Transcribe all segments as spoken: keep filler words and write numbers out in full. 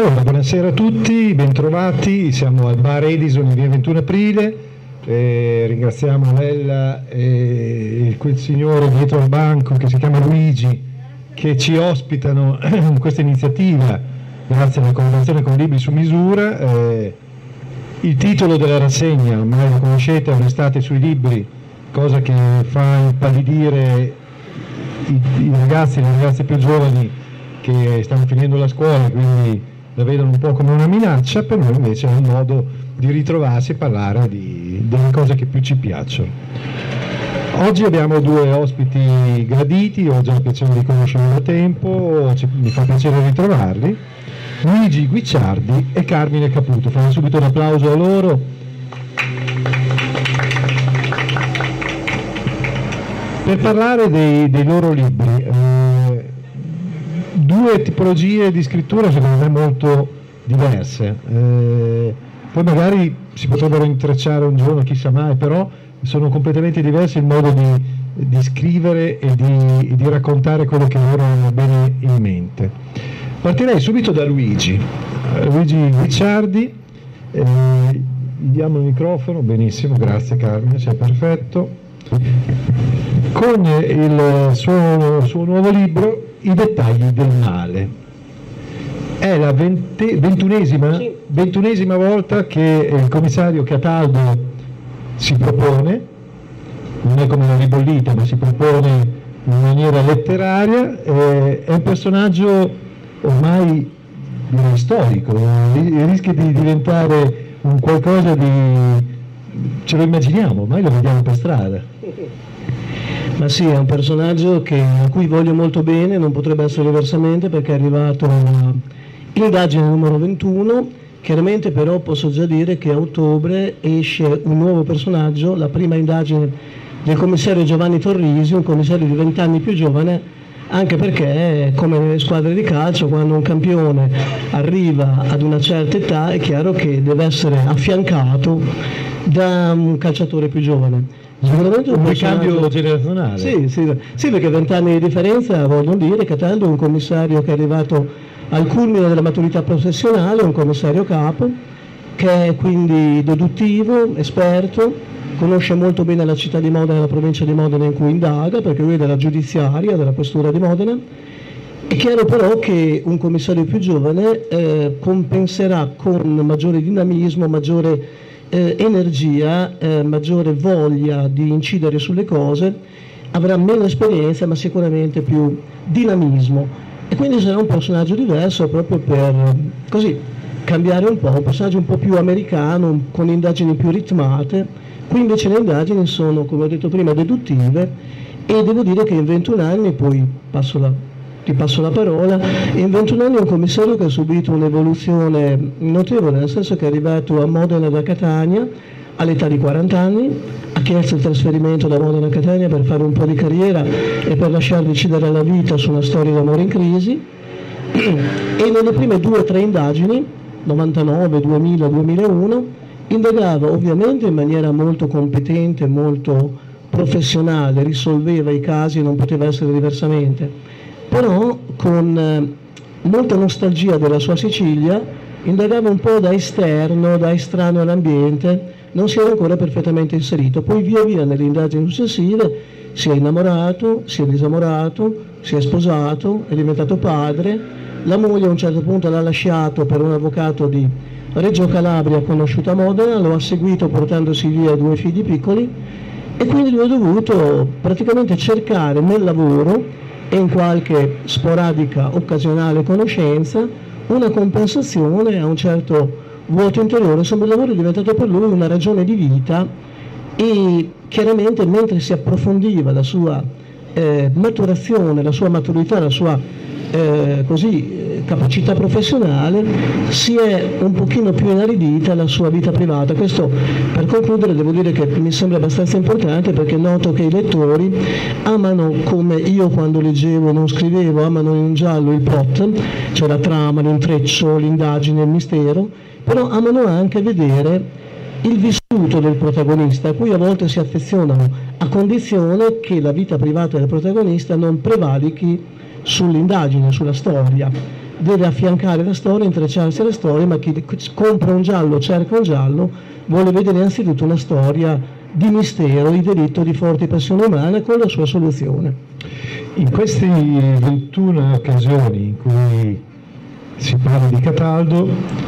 Allora, buonasera a tutti, bentrovati, siamo al bar Edison in via ventuno aprile, eh, ringraziamo Lella e quel signore dietro al banco che si chiama Luigi che ci ospitano in questa iniziativa grazie alla collaborazione con Libri su misura. Eh, il titolo della rassegna, ormai lo conoscete, è Un'estate sui libri, cosa che fa impallidire i, i ragazzi e le ragazze più giovani che stanno finendo la scuola, quindi la vedono un po' come una minaccia. Per noi invece è un modo di ritrovarsi e parlare di, delle cose che più ci piacciono. Oggi abbiamo due ospiti graditi, ho già il piacere di conoscerli da tempo, ci, mi fa piacere ritrovarli, Luigi Guicciardi e Carmine Caputo. Facciamo subito un applauso a loro. Per parlare dei, dei loro libri, eh, due tipologie di scrittura secondo me molto diverse, eh, poi magari si potrebbero intrecciare un giorno, chissà mai, però sono completamente diversi il modo di, di scrivere e di, di raccontare quello che loro hanno bene in mente. Partirei subito da Luigi, Luigi Guicciardi, eh, gli diamo il microfono, benissimo, grazie Carmine, sei perfetto, con il suo, suo nuovo libro I dettagli del male. È la venti, ventunesima, sì. ventunesima volta che il commissario Cataldo si propone, non è come una ribollita, ma si propone in maniera letteraria, eh, è un personaggio ormai direi storico, rischia di diventare un qualcosa di... ce lo immaginiamo, ormai lo vediamo per strada. Ma sì, è un personaggio che, a cui voglio molto bene, non potrebbe essere diversamente perché è arrivato all'indagine numero ventuno. Chiaramente però posso già dire che a ottobre esce un nuovo personaggio, la prima indagine del commissario Giovanni Torrisi, un commissario di venti anni più giovane, anche perché come nelle squadre di calcio, quando un campione arriva ad una certa età è chiaro che deve essere affiancato da un calciatore più giovane. Sicuramente un ricambio generazionale. Sì, sì, sì, perché vent'anni di differenza vogliono dire. Cataldo è un commissario che è arrivato al culmine della maturità professionale, un commissario capo, che è quindi deduttivo, esperto, conosce molto bene la città di Modena e la provincia di Modena in cui indaga, perché lui è della giudiziaria, della questura di Modena. È chiaro però che un commissario più giovane eh, compenserà con maggiore dinamismo, maggiore Eh, energia, eh, maggiore voglia di incidere sulle cose, avrà meno esperienza ma sicuramente più dinamismo e quindi sarà un personaggio diverso proprio per così cambiare un po', un personaggio un po' più americano, con indagini più ritmate. Qui invece le indagini sono, come ho detto prima, deduttive e devo dire che in ventuno anni, poi passo la ti passo la parola, in ventuno anni è un commissario che ha subito un'evoluzione notevole, nel senso che è arrivato a Modena da Catania all'età di quaranta anni, ha chiesto il trasferimento da Modena a Catania per fare un po' di carriera e per lasciar decidere la vita su una storia d'amore in crisi e nelle prime due o tre indagini, novantanove, duemila, duemilauno, indagava ovviamente in maniera molto competente, molto professionale, risolveva i casi e non poteva essere diversamente. Però con eh, molta nostalgia della sua Sicilia, indagava un po' da esterno, da estraneo all'ambiente, non si era ancora perfettamente inserito. Poi via via nelle indagini successive si è innamorato, si è disamorato, si è sposato, è diventato padre, la moglie a un certo punto l'ha lasciato per un avvocato di Reggio Calabria conosciuto a Modena, lo ha seguito portandosi via due figli piccoli e quindi lui ha dovuto praticamente cercare nel lavoro e in qualche sporadica occasionale conoscenza una compensazione a un certo vuoto interiore. Insomma, il lavoro è diventato per lui una ragione di vita e chiaramente mentre si approfondiva la sua eh, maturazione, la sua maturità, la sua eh, così, eh, capacità professionale, si è un pochino più inaridita la sua vita privata. Questo, per concludere, devo dire che mi sembra abbastanza importante perché noto che i lettori amano, come io quando leggevo non scrivevo, amano in giallo il plot, cioè la trama, l'intreccio, l'indagine, il mistero, però amano anche vedere il vissuto del protagonista, a cui a volte si affezionano, a condizione che la vita privata del protagonista non prevalichi sull'indagine, sulla storia. deve affiancare la storia, intrecciarsi alla storia, ma chi compra un giallo, cerca un giallo, vuole vedere innanzitutto una storia di mistero, di delitto, di forte passione umana con la sua soluzione. In queste ventuno occasioni in cui si parla di Cataldo,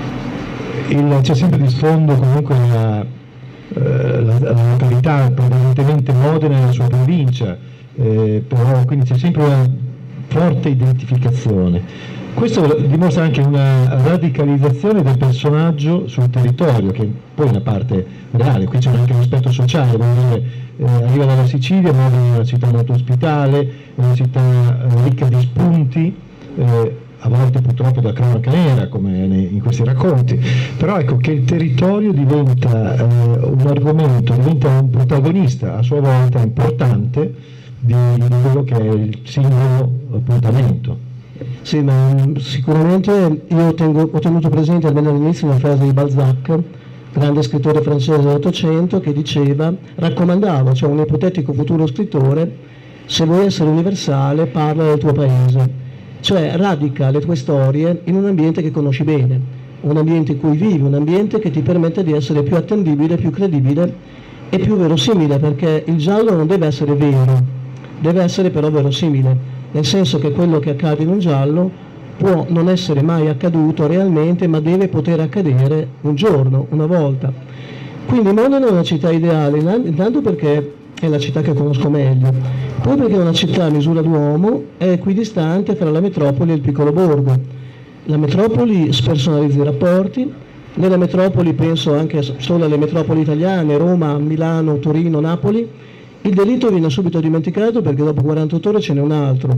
il, c'è sempre di sfondo comunque la, eh, la, la località, prevalentemente Modena e la sua provincia, eh, però quindi c'è sempre una forte identificazione. Questo dimostra anche una radicalizzazione del personaggio sul territorio, che poi è una parte reale. Qui c'è anche un aspetto sociale, dire, eh, arriva dalla Sicilia, ma è una città molto ospitale, è una città eh, ricca di spunti, eh, a volte purtroppo da cronaca nera, come in questi racconti, però ecco che il territorio diventa eh, un argomento, diventa un protagonista a sua volta importante di, di quello che è il singolo appuntamento. Sì, ma sicuramente io tengo, ho tenuto presente almeno all'inizio una frase di Balzac, grande scrittore francese dell'Ottocento, che diceva, raccomandava, cioè un ipotetico futuro scrittore, se vuoi essere universale parla del tuo paese, cioè radica le tue storie in un ambiente che conosci bene, un ambiente in cui vivi, un ambiente che ti permette di essere più attendibile, più credibile e più verosimile, perché il giallo non deve essere vero, deve essere però verosimile, nel senso che quello che accade in un giallo può non essere mai accaduto realmente, ma deve poter accadere un giorno, una volta. Quindi Modena è una città ideale, intanto perché è la città che conosco meglio, poi perché è una città a misura d'uomo, è equidistante fra la metropoli e il piccolo borgo. La metropoli spersonalizza i rapporti, nella metropoli penso anche solo alle metropoli italiane, Roma, Milano, Torino, Napoli. Il delitto viene subito dimenticato perché dopo quarantotto ore ce n'è un altro,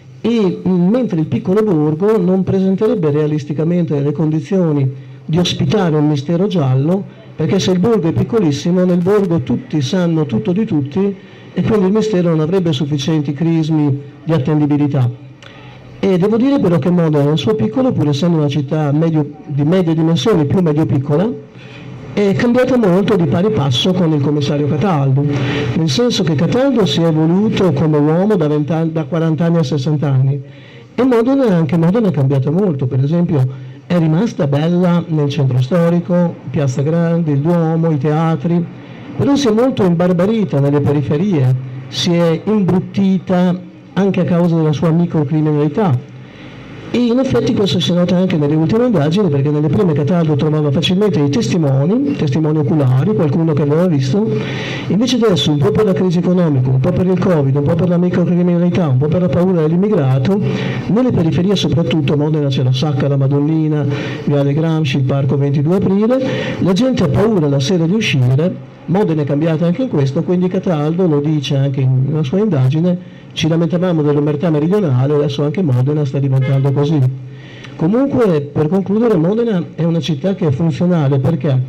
e mentre il piccolo borgo non presenterebbe realisticamente le condizioni di ospitare un mistero giallo, perché se il borgo è piccolissimo, nel borgo tutti sanno tutto di tutti e quindi il mistero non avrebbe sufficienti crismi di attendibilità. E devo dire però che Modena nel suo piccolo, pur essendo una città medio, di medie dimensioni, più medio-piccola, è cambiata molto di pari passo con il commissario Cataldo, nel senso che Cataldo si è evoluto come uomo da, anni, da quaranta anni a sessanta anni, e Modena, anche Modena è cambiata molto. Per esempio è rimasta bella nel centro storico, Piazza Grande, il Duomo, i teatri, però si è molto imbarbarita nelle periferie, si è imbruttita anche a causa della sua microcriminalità. E in effetti questo si nota anche nelle ultime indagini, perché nelle prime Cataldo trovava facilmente i testimoni, testimoni oculari, qualcuno che aveva visto, invece adesso un po' per la crisi economica, un po' per il Covid, un po' per la microcriminalità, un po' per la paura dell'immigrato, nelle periferie soprattutto, Modena c'è la Sacca, la Madonnina, Viale Gramsci, il Parco ventidue aprile, la gente ha paura la sera di uscire. Modena è cambiata anche in questo, quindi Cataldo lo dice anche in una sua indagine, ci lamentavamo dell'omertà meridionale, adesso anche Modena sta diventando così. Comunque, per concludere, Modena è una città che è funzionale, perché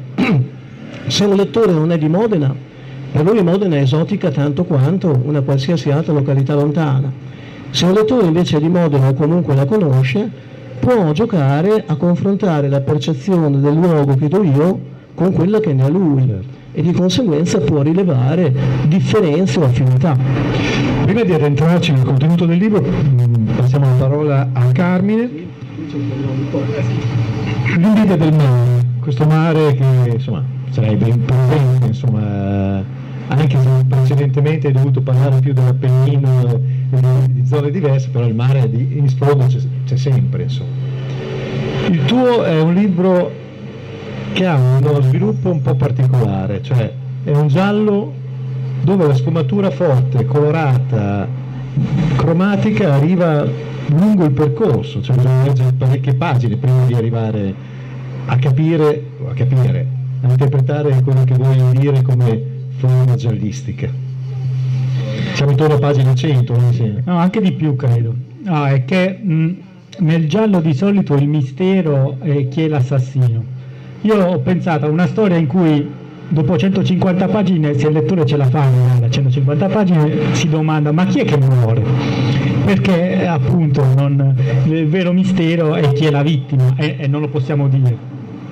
se un lettore non è di Modena, per lui Modena è esotica tanto quanto una qualsiasi altra località lontana. Se un lettore invece è di Modena o comunque la conosce, può giocare a confrontare la percezione del luogo che do io con quella che ne ha lui, e di conseguenza può rilevare differenze o affinità. Prima di addentrarci nel contenuto del libro, passiamo la parola a Carmine. L'invidia del mare, questo mare che insomma sarebbe imponente, insomma, anche se precedentemente hai dovuto parlare più dell'Appennino e di zone diverse, però il mare di, in sfondo c'è, c'è sempre, insomma. Il tuo è un libro che ha uno sviluppo un po' particolare, cioè è un giallo dove la sfumatura forte, colorata, cromatica arriva lungo il percorso, cioè bisogna leggere parecchie pagine prima di arrivare a capire, a capire, a interpretare quello che vuoi dire come forma giallistica. Siamo intorno a pagina cento, non sì. No, anche di più credo. No, è che mh, nel giallo di solito il mistero è chi è l'assassino. Io ho pensato a una storia in cui dopo centocinquanta pagine, se il lettore ce la fa a centocinquanta pagine, si domanda ma chi è che muore? Perché appunto non, il vero mistero è chi è la vittima e, e non lo possiamo dire. Poi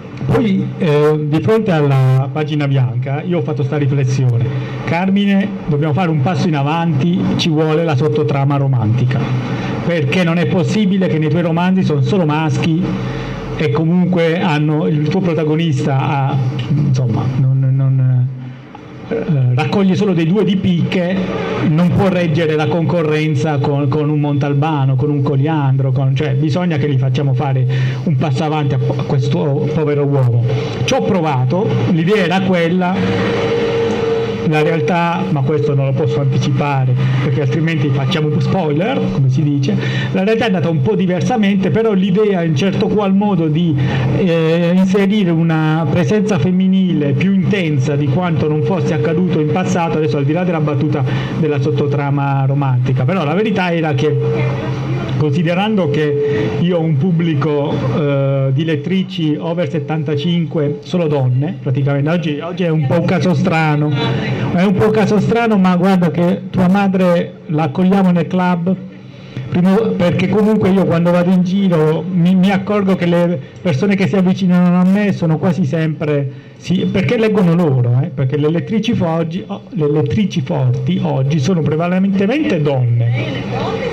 poi eh, di fronte alla pagina bianca io ho fatto sta riflessione: Carmine, dobbiamo fare un passo in avanti, ci vuole la sottotrama romantica, perché non è possibile che nei tuoi romanzi sono solo maschi e comunque hanno il tuo protagonista ha, insomma non, non eh, raccoglie solo dei due di picche, non può reggere la concorrenza con, con un Montalbano, con un Coliandro, con, cioè bisogna che gli facciamo fare un passo avanti a, a questo povero uomo. Ci ho provato, l'idea era quella. La realtà, ma questo non lo posso anticipare perché altrimenti facciamo un spoiler, come si dice, la realtà è andata un po' diversamente, però l'idea in certo qual modo di eh, inserire una presenza femminile più intensa di quanto non fosse accaduto in passato, adesso al di là della battuta della sottotrama romantica, però la verità era che, considerando che io ho un pubblico eh, di lettrici over settantacinque, solo donne praticamente, oggi, oggi è un po' un caso strano, è un po' un caso strano, ma guarda che tua madre la accogliamo nel club, primo, perché comunque io quando vado in giro mi, mi accorgo che le persone che si avvicinano a me sono quasi sempre, sì, perché leggono loro, eh, perché le lettrici, foggi, oh, le lettrici forti oggi sono prevalentemente donne.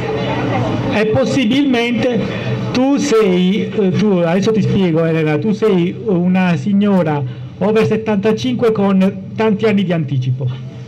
E possibilmente tu sei, tu, adesso ti spiego Elena, tu sei una signora over settantacinque con tanti anni di anticipo,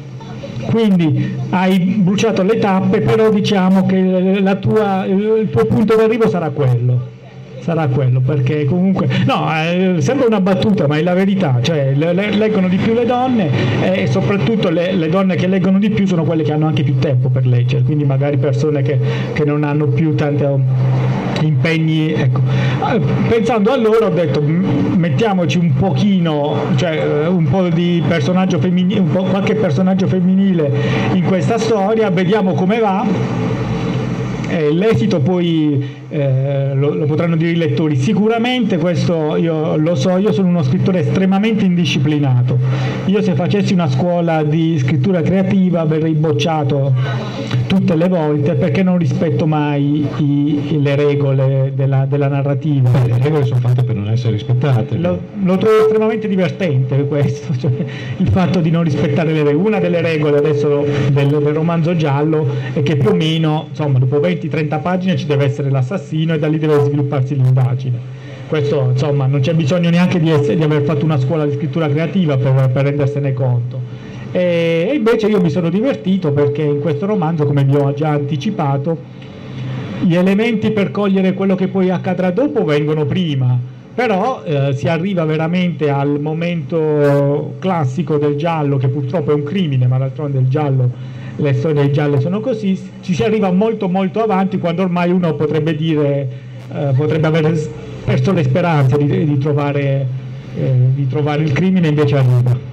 quindi hai bruciato le tappe, però diciamo che la tua, il tuo punto d'arrivo sarà quello. Sarà quello, perché comunque no, eh, sembra una battuta ma è la verità, cioè le, le, leggono di più le donne e soprattutto le, le donne che leggono di più sono quelle che hanno anche più tempo per leggere, quindi magari persone che, che non hanno più tanti impegni, ecco. Pensando a loro ho detto mettiamoci un pochino, cioè un po' di personaggio femminile, un po', qualche personaggio femminile in questa storia, vediamo come va. Eh, l'esito poi eh, lo, lo potranno dire i lettori. Sicuramente questo io lo so, io sono uno scrittore estremamente indisciplinato. Io se facessi una scuola di scrittura creativa verrei bocciato tutte le volte perché non rispetto mai i, le regole della, della narrativa. Beh, le regole sono fatte per non essere rispettate. Lo, lo trovo estremamente divertente questo, cioè, il fatto di non rispettare le regole. Una delle regole adesso del, del romanzo giallo è che più o meno, insomma, dopo venti trenta pagine ci deve essere l'assassino e da lì deve svilupparsi l'indagine. Questo, insomma, non c'è bisogno neanche di, essere, di aver fatto una scuola di scrittura creativa per, per rendersene conto. E invece io mi sono divertito perché in questo romanzo, come vi ho già anticipato, gli elementi per cogliere quello che poi accadrà dopo vengono prima, però eh, si arriva veramente al momento classico del giallo, che purtroppo è un crimine, ma d'altronde il giallo, le storie gialle sono così, ci si arriva molto molto avanti quando ormai uno potrebbe dire, eh, potrebbe aver perso le speranze di, di, trovare, eh, di trovare il crimine, invece arriva.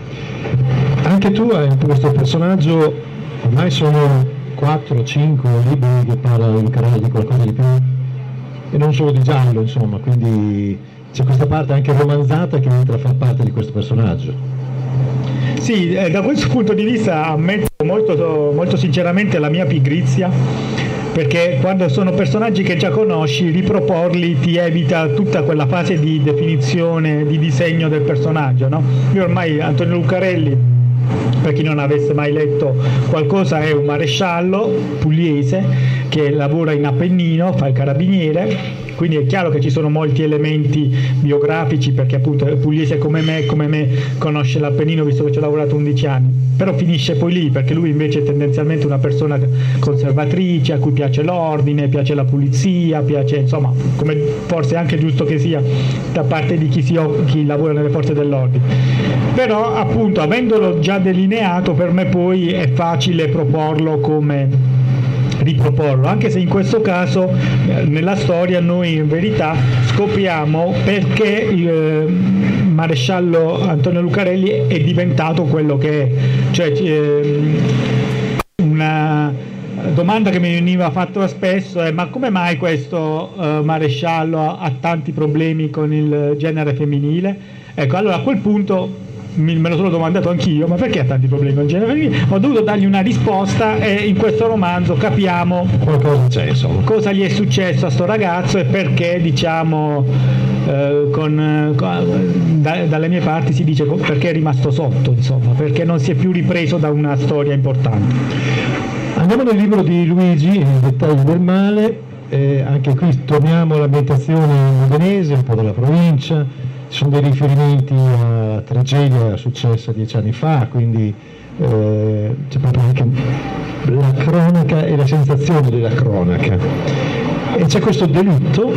Anche tu hai questo personaggio, ormai sono quattro cinque libri che parlano di Lucarelli, di qualcosa di più, e non solo di giallo, insomma, quindi c'è questa parte anche romanzata che entra a far parte di questo personaggio. Sì, eh, da questo punto di vista ammetto molto, molto sinceramente la mia pigrizia, perché quando sono personaggi che già conosci, riproporli ti evita tutta quella fase di definizione, di disegno del personaggio, no? Io ormai Antonio Lucarelli, per chi non avesse mai letto qualcosa, è un maresciallo pugliese che lavora in Appennino, fa il carabiniere, quindi è chiaro che ci sono molti elementi biografici perché appunto è pugliese come me, come me conosce l'Appennino visto che ci ho lavorato undici anni, però finisce poi lì perché lui invece è tendenzialmente una persona conservatrice, a cui piace l'ordine, piace la pulizia, piace, insomma, come forse è anche giusto che sia da parte di chi, si, chi lavora nelle forze dell'ordine. Però appunto avendolo già delineato per me poi è facile proporlo come riproporlo, anche se in questo caso eh, nella storia noi in verità scopriamo perché il eh, maresciallo Antonio Lucarelli è diventato quello che è, cioè eh, una domanda che mi veniva fatta spesso è: ma come mai questo eh, maresciallo ha, ha tanti problemi con il genere femminile? Ecco, allora a quel punto me lo sono domandato anch'io, ma perché ha tanti problemi con Jennifer Green? Ho dovuto dargli una risposta e in questo romanzo capiamo qualcosa c'è, insomma, cosa gli è successo a sto ragazzo e perché, diciamo, eh, con, con, da, dalle mie parti si dice perché è rimasto sotto, insomma, perché non si è più ripreso da una storia importante. Andiamo nel libro di Luigi, I dettagli del male. Eh, anche qui torniamo all'ambientazione modenese, un po' della provincia, ci sono dei riferimenti a tragedia successa dieci anni fa, quindi eh, c'è proprio anche la cronaca e la sensazione della cronaca. E c'è questo delitto,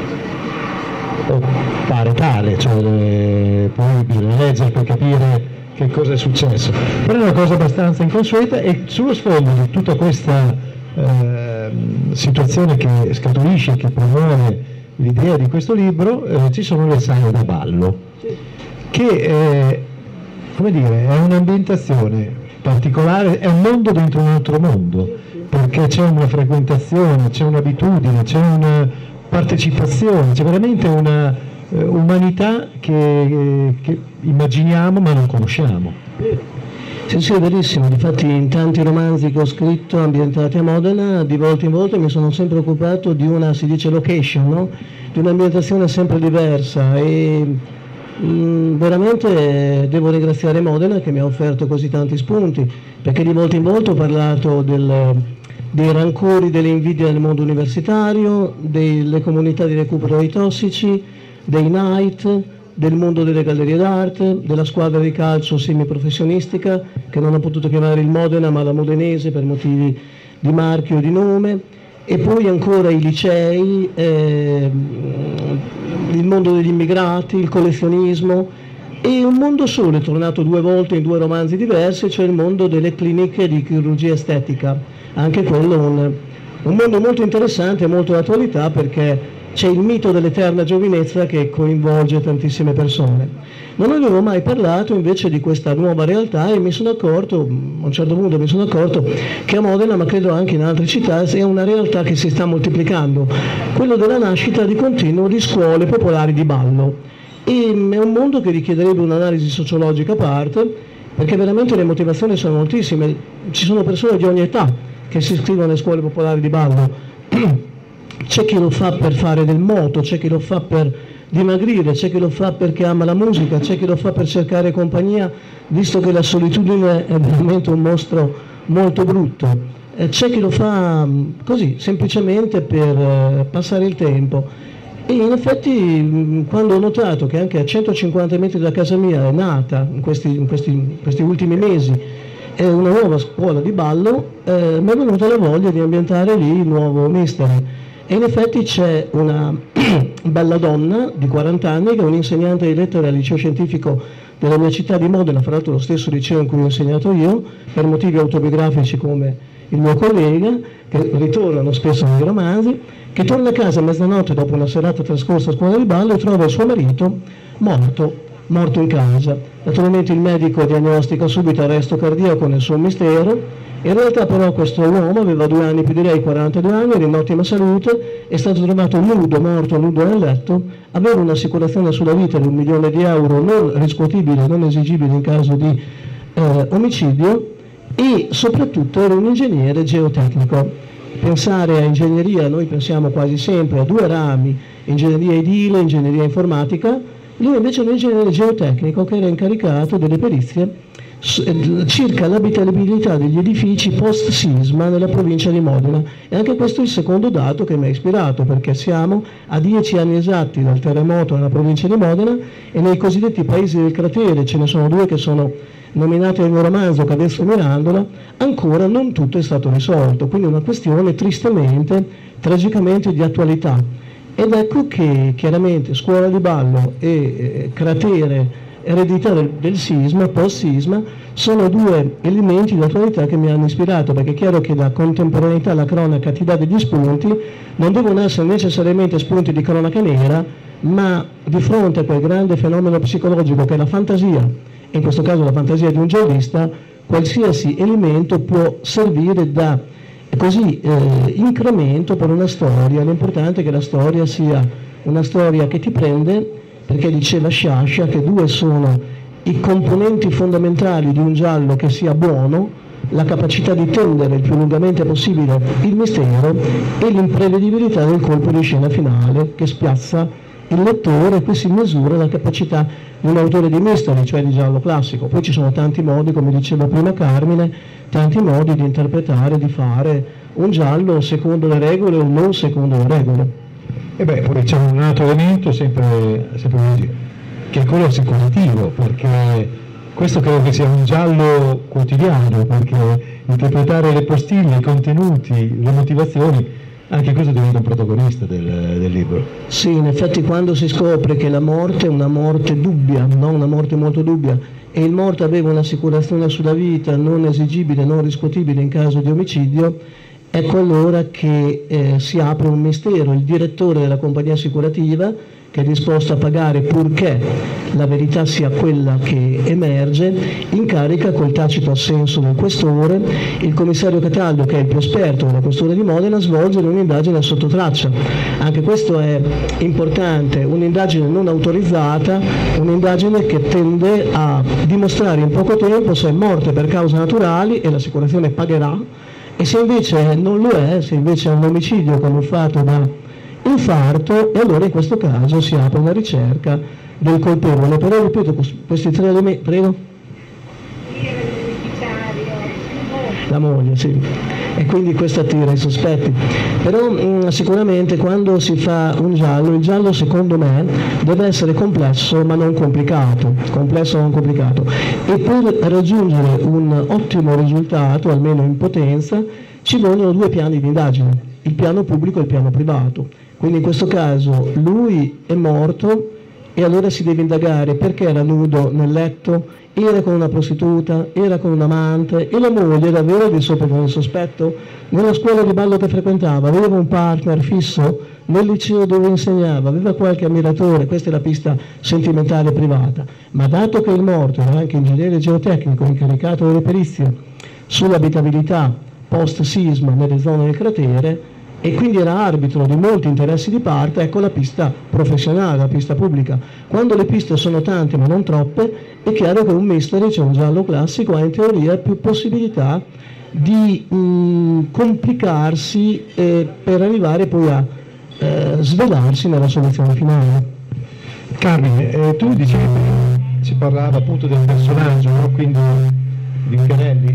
o pare tale, cioè eh, poi bisogna leggere per capire che cosa è successo, però è una cosa abbastanza inconsueta, e sullo sfondo di tutta questa Eh, situazione che scaturisce, che promuove l'idea di questo libro, eh, ci sono le sale da ballo, che eh, come dire, è un'ambientazione particolare, è un mondo dentro un altro mondo, perché c'è una frequentazione, c'è un'abitudine, c'è una partecipazione, c'è veramente una eh, umanità che, che immaginiamo ma non conosciamo. Sì, sì, è verissimo. Difatti in tanti romanzi che ho scritto ambientati a Modena, di volta in volta mi sono sempre occupato di una, si dice location, no? Di un'ambientazione sempre diversa, e mh, veramente devo ringraziare Modena che mi ha offerto così tanti spunti, perché di volta in volta ho parlato del, dei rancori, delle invidie nel mondo universitario, delle comunità di recupero dei tossici, dei night, del mondo delle gallerie d'arte, della squadra di calcio semiprofessionistica che non ha potuto chiamare il Modena ma la Modenese per motivi di marchio e di nome, e poi ancora i licei, eh, il mondo degli immigrati, il collezionismo, e un mondo solo è tornato due volte in due romanzi diversi, cioè il mondo delle cliniche di chirurgia estetica, anche quello un, un mondo molto interessante e molto d'attualità, perché c'è il mito dell'eterna giovinezza che coinvolge tantissime persone. Non avevo mai parlato invece di questa nuova realtà, e mi sono accorto, a un certo punto mi sono accorto che a Modena, ma credo anche in altre città, è una realtà che si sta moltiplicando, quello della nascita di continuo di scuole popolari di ballo, e è un mondo che richiederebbe un'analisi sociologica a parte, perché veramente le motivazioni sono moltissime. Ci sono persone di ogni età che si iscrivono alle scuole popolari di ballo. C'è chi lo fa per fare del moto, c'è chi lo fa per dimagrire, c'è chi lo fa perché ama la musica, c'è chi lo fa per cercare compagnia, visto che la solitudine è veramente un mostro molto brutto, eh, c'è chi lo fa così, semplicemente per eh, passare il tempo. E in effetti, quando ho notato che anche a centocinquanta metri da casa mia è nata, in questi, in questi, in questi ultimi mesi, è una nuova scuola di ballo, eh, mi è venuta la voglia di ambientare lì il nuovo Mystery. E in effetti c'è una bella donna di quaranta anni che è un'insegnante di lettere al liceo scientifico della mia città di Modena, fra l'altro lo stesso liceo in cui ho insegnato io, per motivi autobiografici come il mio collega, che ritornano spesso nei romanzi, che torna a casa a mezzanotte dopo una serata trascorsa a scuola di ballo e trova il suo marito morto, morto in casa. Naturalmente il medico diagnostica subito arresto cardiaco nel suo mistero. In realtà però questo uomo aveva due anni più di lei, quarantadue anni, era in ottima salute, è stato trovato nudo, morto nudo nel letto, aveva un'assicurazione sulla vita di un milione di euro non riscuotibile, non esigibile in caso di eh, omicidio, e soprattutto era un ingegnere geotecnico. Pensare a ingegneria, noi pensiamo quasi sempre a due rami, ingegneria edile, ingegneria informatica. Lui invece è un ingegnere geotecnico che era incaricato delle perizie circa l'abitabilità degli edifici post sisma nella provincia di Modena, e anche questo è il secondo dato che mi ha ispirato, perché siamo a dieci anni esatti dal terremoto nella provincia di Modena, e nei cosiddetti paesi del cratere, ce ne sono due che sono nominati nel mio romanzo, Cadesso e Mirandola, ancora non tutto è stato risolto, quindi una questione tristemente, tragicamente di attualità. Ed ecco che chiaramente scuola di ballo e eh, cratere, eredità del, del sisma, post-sisma, sono due elementi di attualità che mi hanno ispirato, perché è chiaro che la contemporaneità, la cronaca ti dà degli spunti, non devono essere necessariamente spunti di cronaca nera, ma di fronte a quel grande fenomeno psicologico che è la fantasia, e in questo caso la fantasia di un giornalista, qualsiasi elemento può servire da così eh, incremento per una storia. L'importante è che la storia sia una storia che ti prende, perché diceva Sciascia che due sono i componenti fondamentali di un giallo che sia buono, la capacità di tendere il più lungamente possibile il mistero e l'imprevedibilità del colpo di scena finale che spiazza il lettore, e qui si misura la capacità di un autore di mystery, cioè di giallo classico. Poi ci sono tanti modi, come diceva prima Carmine, tanti modi di interpretare, di fare un giallo secondo le regole o non secondo le regole. E beh, poi c'è un altro elemento sempre, sempre così, che è quello assicurativo, perché questo credo che sia un giallo quotidiano, perché interpretare le postille, i contenuti, le motivazioni, anche questo diventa un protagonista del, del libro. Sì, in effetti quando si scopre che la morte è una morte dubbia, no? Una morte molto dubbia, e il morto aveva un'assicurazione sulla vita non esigibile, non riscuotibile in caso di omicidio, ecco allora che eh, si apre un mistero. Il direttore della compagnia assicurativa, che è disposto a pagare purché la verità sia quella che emerge, incarica col tacito assenso del questore il commissario Cataldo, che è il più esperto della questura di Modena, a svolgere un'indagine sotto traccia. Anche questo è importante, un'indagine non autorizzata, un'indagine che tende a dimostrare in poco tempo se è morte per cause naturali, e l'assicurazione pagherà, e se invece non lo è, se invece è un omicidio camuffato da infarto, e allora in questo caso si apre una ricerca del colpevole. Però ripeto, questi tre elementi, prego? La moglie, sì, e quindi questo attira i sospetti. Però mh, sicuramente quando si fa un giallo, il giallo secondo me deve essere complesso ma non complicato, complesso ma non complicato, e per raggiungere un ottimo risultato, almeno in potenza, ci vogliono due piani di indagine, il piano pubblico e il piano privato. Quindi in questo caso lui è morto e allora si deve indagare perché era nudo nel letto, era con una prostituta, era con un amante, e la moglie davvero di sopra con il sospetto. Nella scuola di ballo che frequentava aveva un partner fisso, nel liceo dove insegnava aveva qualche ammiratore, questa è la pista sentimentale privata. Ma dato che il morto era anche ingegnere geotecnico incaricato delle perizie sull'abitabilità post sisma nelle zone del cratere, e quindi era arbitro di molti interessi di parte, ecco la pista professionale, la pista pubblica. Quando le piste sono tante ma non troppe, è chiaro che un mystery, cioè un giallo classico, ha in teoria più possibilità di mh, complicarsi eh, per arrivare poi a eh, svelarsi nella soluzione finale. Carmine, eh, tu dicevi, si parlava appunto del personaggio, no? Quindi di Lucarelli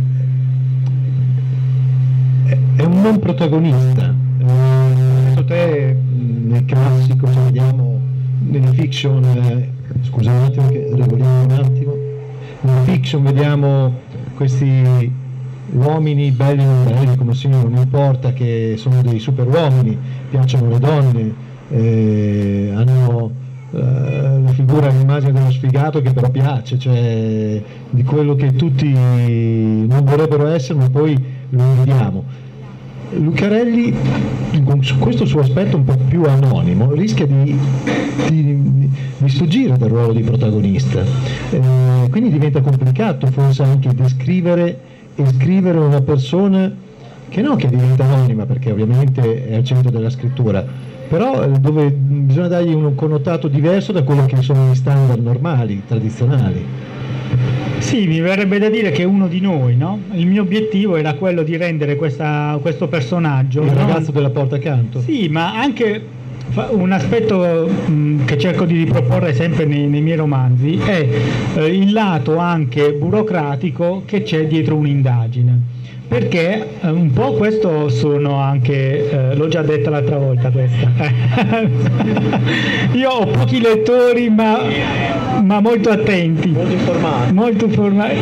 è, è un non protagonista. Secondo te nel classico, se vediamo nelle fiction, eh, scusa un attimo che regoliamo un attimo, nelle fiction vediamo questi uomini belli o non belli, come si non importa, che sono dei super uomini, piacciono le donne, eh, hanno eh, la figura, l'immagine dello sfigato che però piace, cioè di quello che tutti non vorrebbero essere ma poi lo vediamo. Lucarelli, su questo suo aspetto un po' più anonimo, rischia di, di, di sfuggire dal ruolo di protagonista, eh, quindi diventa complicato forse anche descrivere e scrivere una persona che no che diventa anonima, perché ovviamente è al centro della scrittura, però dove bisogna dargli un connotato diverso da quello che sono gli standard normali, tradizionali. Sì, mi verrebbe da dire che è uno di noi, no? Il mio obiettivo era quello di rendere questa, questo personaggio... Il no? ragazzo della porta accanto. Sì, ma anche un aspetto mh, che cerco di riproporre sempre nei, nei miei romanzi è eh, il lato anche burocratico che c'è dietro un'indagine. Perché eh, un po' questo sono anche, eh, l'ho già detta l'altra volta questa, io ho pochi lettori ma, ma molto attenti, Molto informati. molto informati.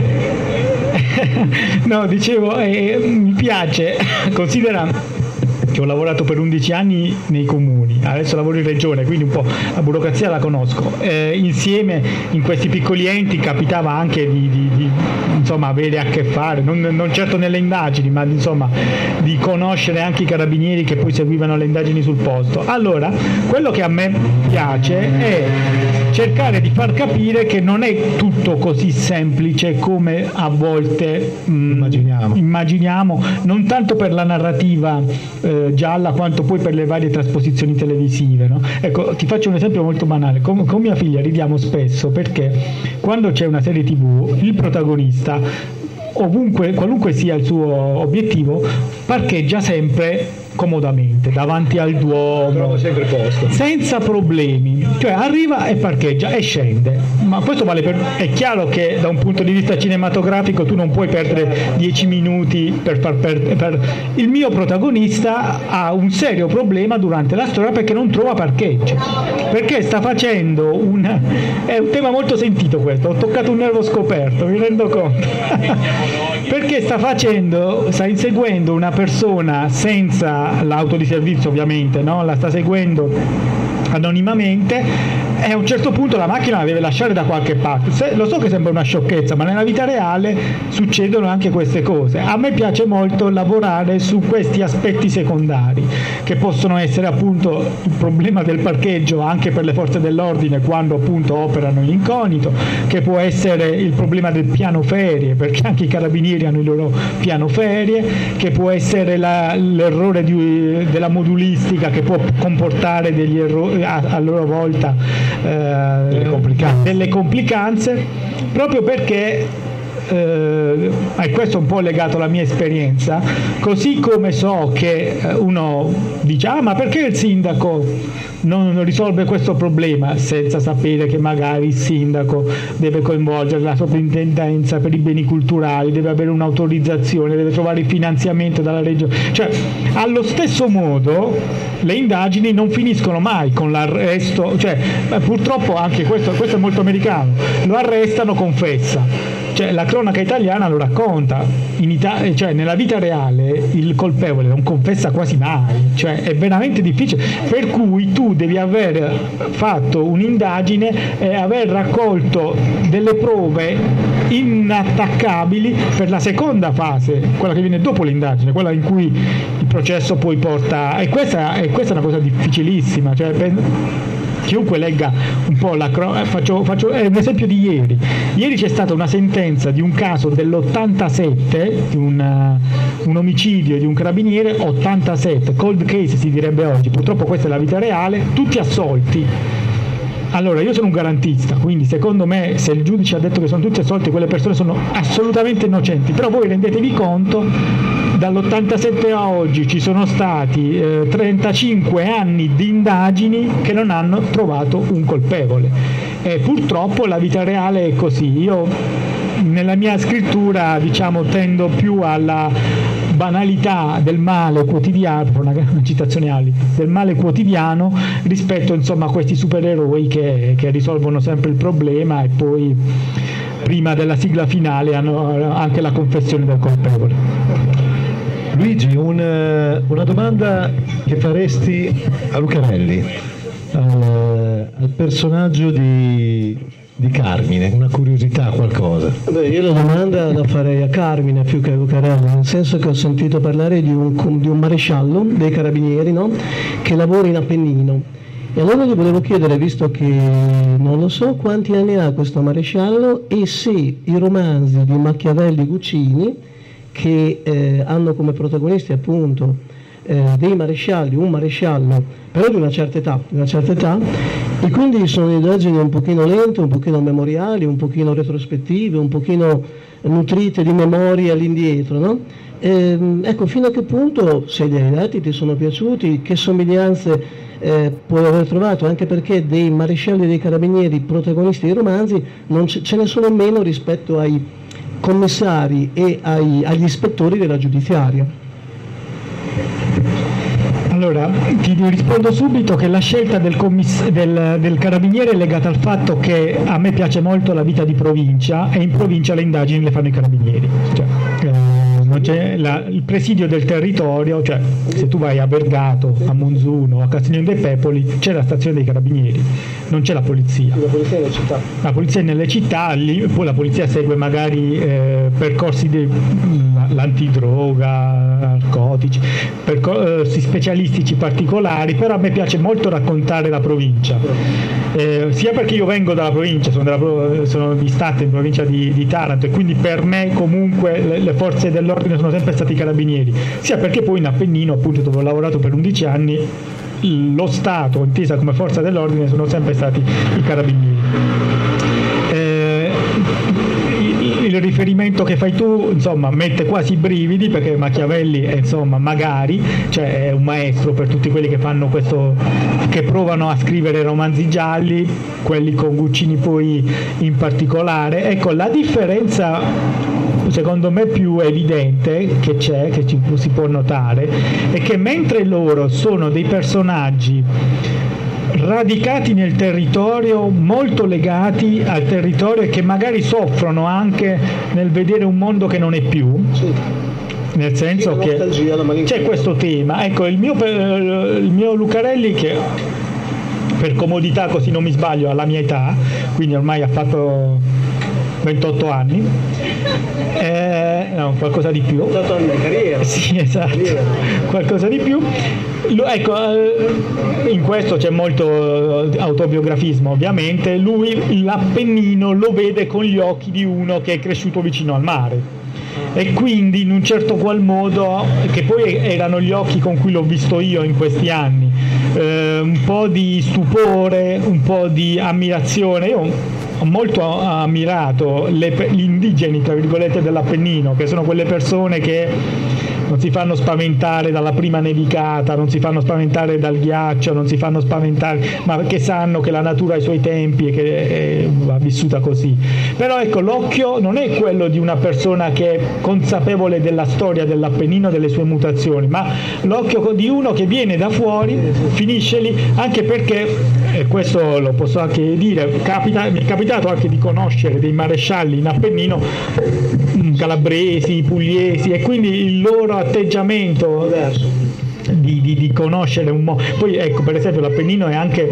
No, dicevo, eh, mi piace, considera che ho lavorato per undici anni nei comuni, adesso lavoro in regione, quindi un po' la burocrazia la conosco. Eh, insieme in questi piccoli enti capitava anche di, di, di insomma, avere a che fare, non, non certo nelle indagini, ma insomma di conoscere anche i carabinieri che poi seguivano le indagini sul posto. Allora, quello che a me piace è cercare di far capire che non è tutto così semplice come a volte mh, immaginiamo. immaginiamo, non tanto per la narrativa eh, eh, gialla quanto poi per le varie trasposizioni televisive, no? Ecco, ti faccio un esempio molto banale. Con, con mia figlia ridiamo spesso perché quando c'è una serie tivù il protagonista, ovunque, qualunque sia il suo obiettivo, parcheggia sempre comodamente davanti al Duomo, sempre posto, senza problemi, cioè arriva e parcheggia e scende. Ma questo vale per, è chiaro che da un punto di vista cinematografico tu non puoi perdere dieci minuti per far perdere per... Il mio protagonista ha un serio problema durante la storia perché non trova parcheggio, perché sta facendo un è un tema molto sentito questo, ho toccato un nervo scoperto, mi rendo conto perché sta facendo sta inseguendo una persona senza l'auto di servizio, ovviamente, no? La sta seguendo anonimamente e a un certo punto la macchina la deve lasciare da qualche parte. Se, lo so che sembra una sciocchezza, ma nella vita reale succedono anche queste cose. A me piace molto lavorare su questi aspetti secondari, che possono essere appunto il problema del parcheggio anche per le forze dell'ordine quando appunto operano in incognito, che può essere il problema del piano ferie, perché anche i carabinieri hanno il loro piano ferie, che può essere la, l'errore di, della modulistica, che può comportare degli errori a, a loro volta eh, delle, complicanze. delle complicanze, proprio perché Eh, e questo è un po' legato alla mia esperienza, così come so che uno dice ah ma perché il sindaco non, non risolve questo problema, senza sapere che magari il sindaco deve coinvolgere la soprintendenza per i beni culturali, deve avere un'autorizzazione, deve trovare il finanziamento dalla regione, cioè allo stesso modo le indagini non finiscono mai con l'arresto, cioè purtroppo anche questo, questo è molto americano, lo arrestano, confessa. Cioè, la cronaca italiana lo racconta, in Italia, cioè, nella vita reale il colpevole non confessa quasi mai, cioè, è veramente difficile, per cui tu devi aver fatto un'indagine e aver raccolto delle prove inattaccabili per la seconda fase, quella che viene dopo l'indagine, quella in cui il processo poi porta, e questa, e questa è una cosa difficilissima, cioè, per, chiunque legga un po' la cronaca, faccio, faccio è un esempio di ieri. Ieri c'è stata una sentenza di un caso dell'ottantasette, di un, un omicidio di un carabiniere, ottantasette, cold case si direbbe oggi, purtroppo questa è la vita reale, tutti assolti. Allora, io sono un garantista, quindi secondo me se il giudice ha detto che sono tutti assolti, quelle persone sono assolutamente innocenti, però voi rendetevi conto, dall'ottantasette a oggi ci sono stati eh, trentacinque anni di indagini che non hanno trovato un colpevole. E purtroppo la vita reale è così. Io nella mia scrittura, diciamo, tendo più alla banalità del male quotidiano, una, una citazione Ali, del male quotidiano rispetto insomma a questi supereroi che, che risolvono sempre il problema e poi prima della sigla finale hanno anche la confessione del colpevole. Luigi, un, una domanda che faresti a Lucarelli, al, al personaggio di, di Carmine, una curiosità, qualcosa. Beh, io la domanda la farei a Carmine più che a Lucarelli, nel senso che ho sentito parlare di un, di un maresciallo dei carabinieri, no? Che lavora in Appennino. E allora gli volevo chiedere, visto che non lo so quanti anni ha questo maresciallo e se i romanzi di Machiavelli Guccini, che eh, hanno come protagonisti appunto eh, dei marescialli, un maresciallo però di una certa età, di una certa età, e quindi sono indagini un pochino lente, un pochino memoriali, un pochino retrospettive, un pochino nutrite di memorie all'indietro, no? E, ecco, fino a che punto, se gli dati ti sono piaciuti, che somiglianze eh, puoi aver trovato, anche perché dei marescialli dei carabinieri protagonisti dei romanzi non ce, ce ne sono meno rispetto ai commissari e ai, agli ispettori della giudiziaria. Allora, ti rispondo subito che la scelta del, commiss- del, del carabiniere è legata al fatto che a me piace molto la vita di provincia e in provincia le indagini le fanno i carabinieri. Cioè, eh, non c'è la, il presidio del territorio, cioè se tu vai a Bergato, a Monzuno, a Castiglione dei Pepoli, c'è la stazione dei carabinieri, non c'è la polizia. La polizia nelle città. La polizia è nelle città, lì, poi la polizia segue magari eh, percorsi di l'antidroga, narcotici, percorsi specialistici particolari, però a me piace molto raccontare la provincia, eh, sia perché io vengo dalla provincia, sono, della, sono di Stato in provincia di, di Taranto, e quindi per me comunque le, le forze dell'ordine dell'ordine sono sempre stati i carabinieri, sia perché poi in Appennino, appunto, dove ho lavorato per undici anni, lo Stato, intesa come forza dell'ordine, sono sempre stati i carabinieri. Eh, il riferimento che fai tu, insomma, mette quasi i brividi, perché Machiavelli è, insomma, magari, cioè è un maestro per tutti quelli che fanno questo, che provano a scrivere romanzi gialli, quelli con Guccini poi in particolare. Ecco, la differenza secondo me più evidente che c'è, che ci, si può notare, è che mentre loro sono dei personaggi radicati nel territorio, molto legati al territorio e che magari soffrono anche nel vedere un mondo che non è più, sì. Nel senso che c'è questo tema. Ecco, il mio, il mio Lucarelli, che per comodità, così non mi sbaglio, alla mia età, quindi ormai ha fatto ventotto anni, eh, no, qualcosa di più. ventotto anni di carriera. Sì, esatto, carriera. Qualcosa di più. Lo, ecco, eh, in questo c'è molto autobiografismo, ovviamente. Lui l'Appennino lo vede con gli occhi di uno che è cresciuto vicino al mare. E quindi in un certo qual modo, che poi erano gli occhi con cui l'ho visto io in questi anni, eh, un po' di stupore, un po' di ammirazione. Io ho molto ammirato le, gli indigeni, tra virgolette, dell'Appennino, che sono quelle persone che non si fanno spaventare dalla prima nevicata, non si fanno spaventare dal ghiaccio, non si fanno spaventare, ma che sanno che la natura ha i suoi tempi e che è, va vissuta così. Però ecco, l'occhio non è quello di una persona che è consapevole della storia dell'Appennino, delle sue mutazioni, ma l'occhio di uno che viene da fuori, finisce lì, anche perché, e questo lo posso anche dire, capita, mi è capitato anche di conoscere dei marescialli in Appennino, calabresi, pugliesi, e quindi il loro atteggiamento di, di, di conoscere un mondo. Poi ecco, per esempio, l'Appennino è anche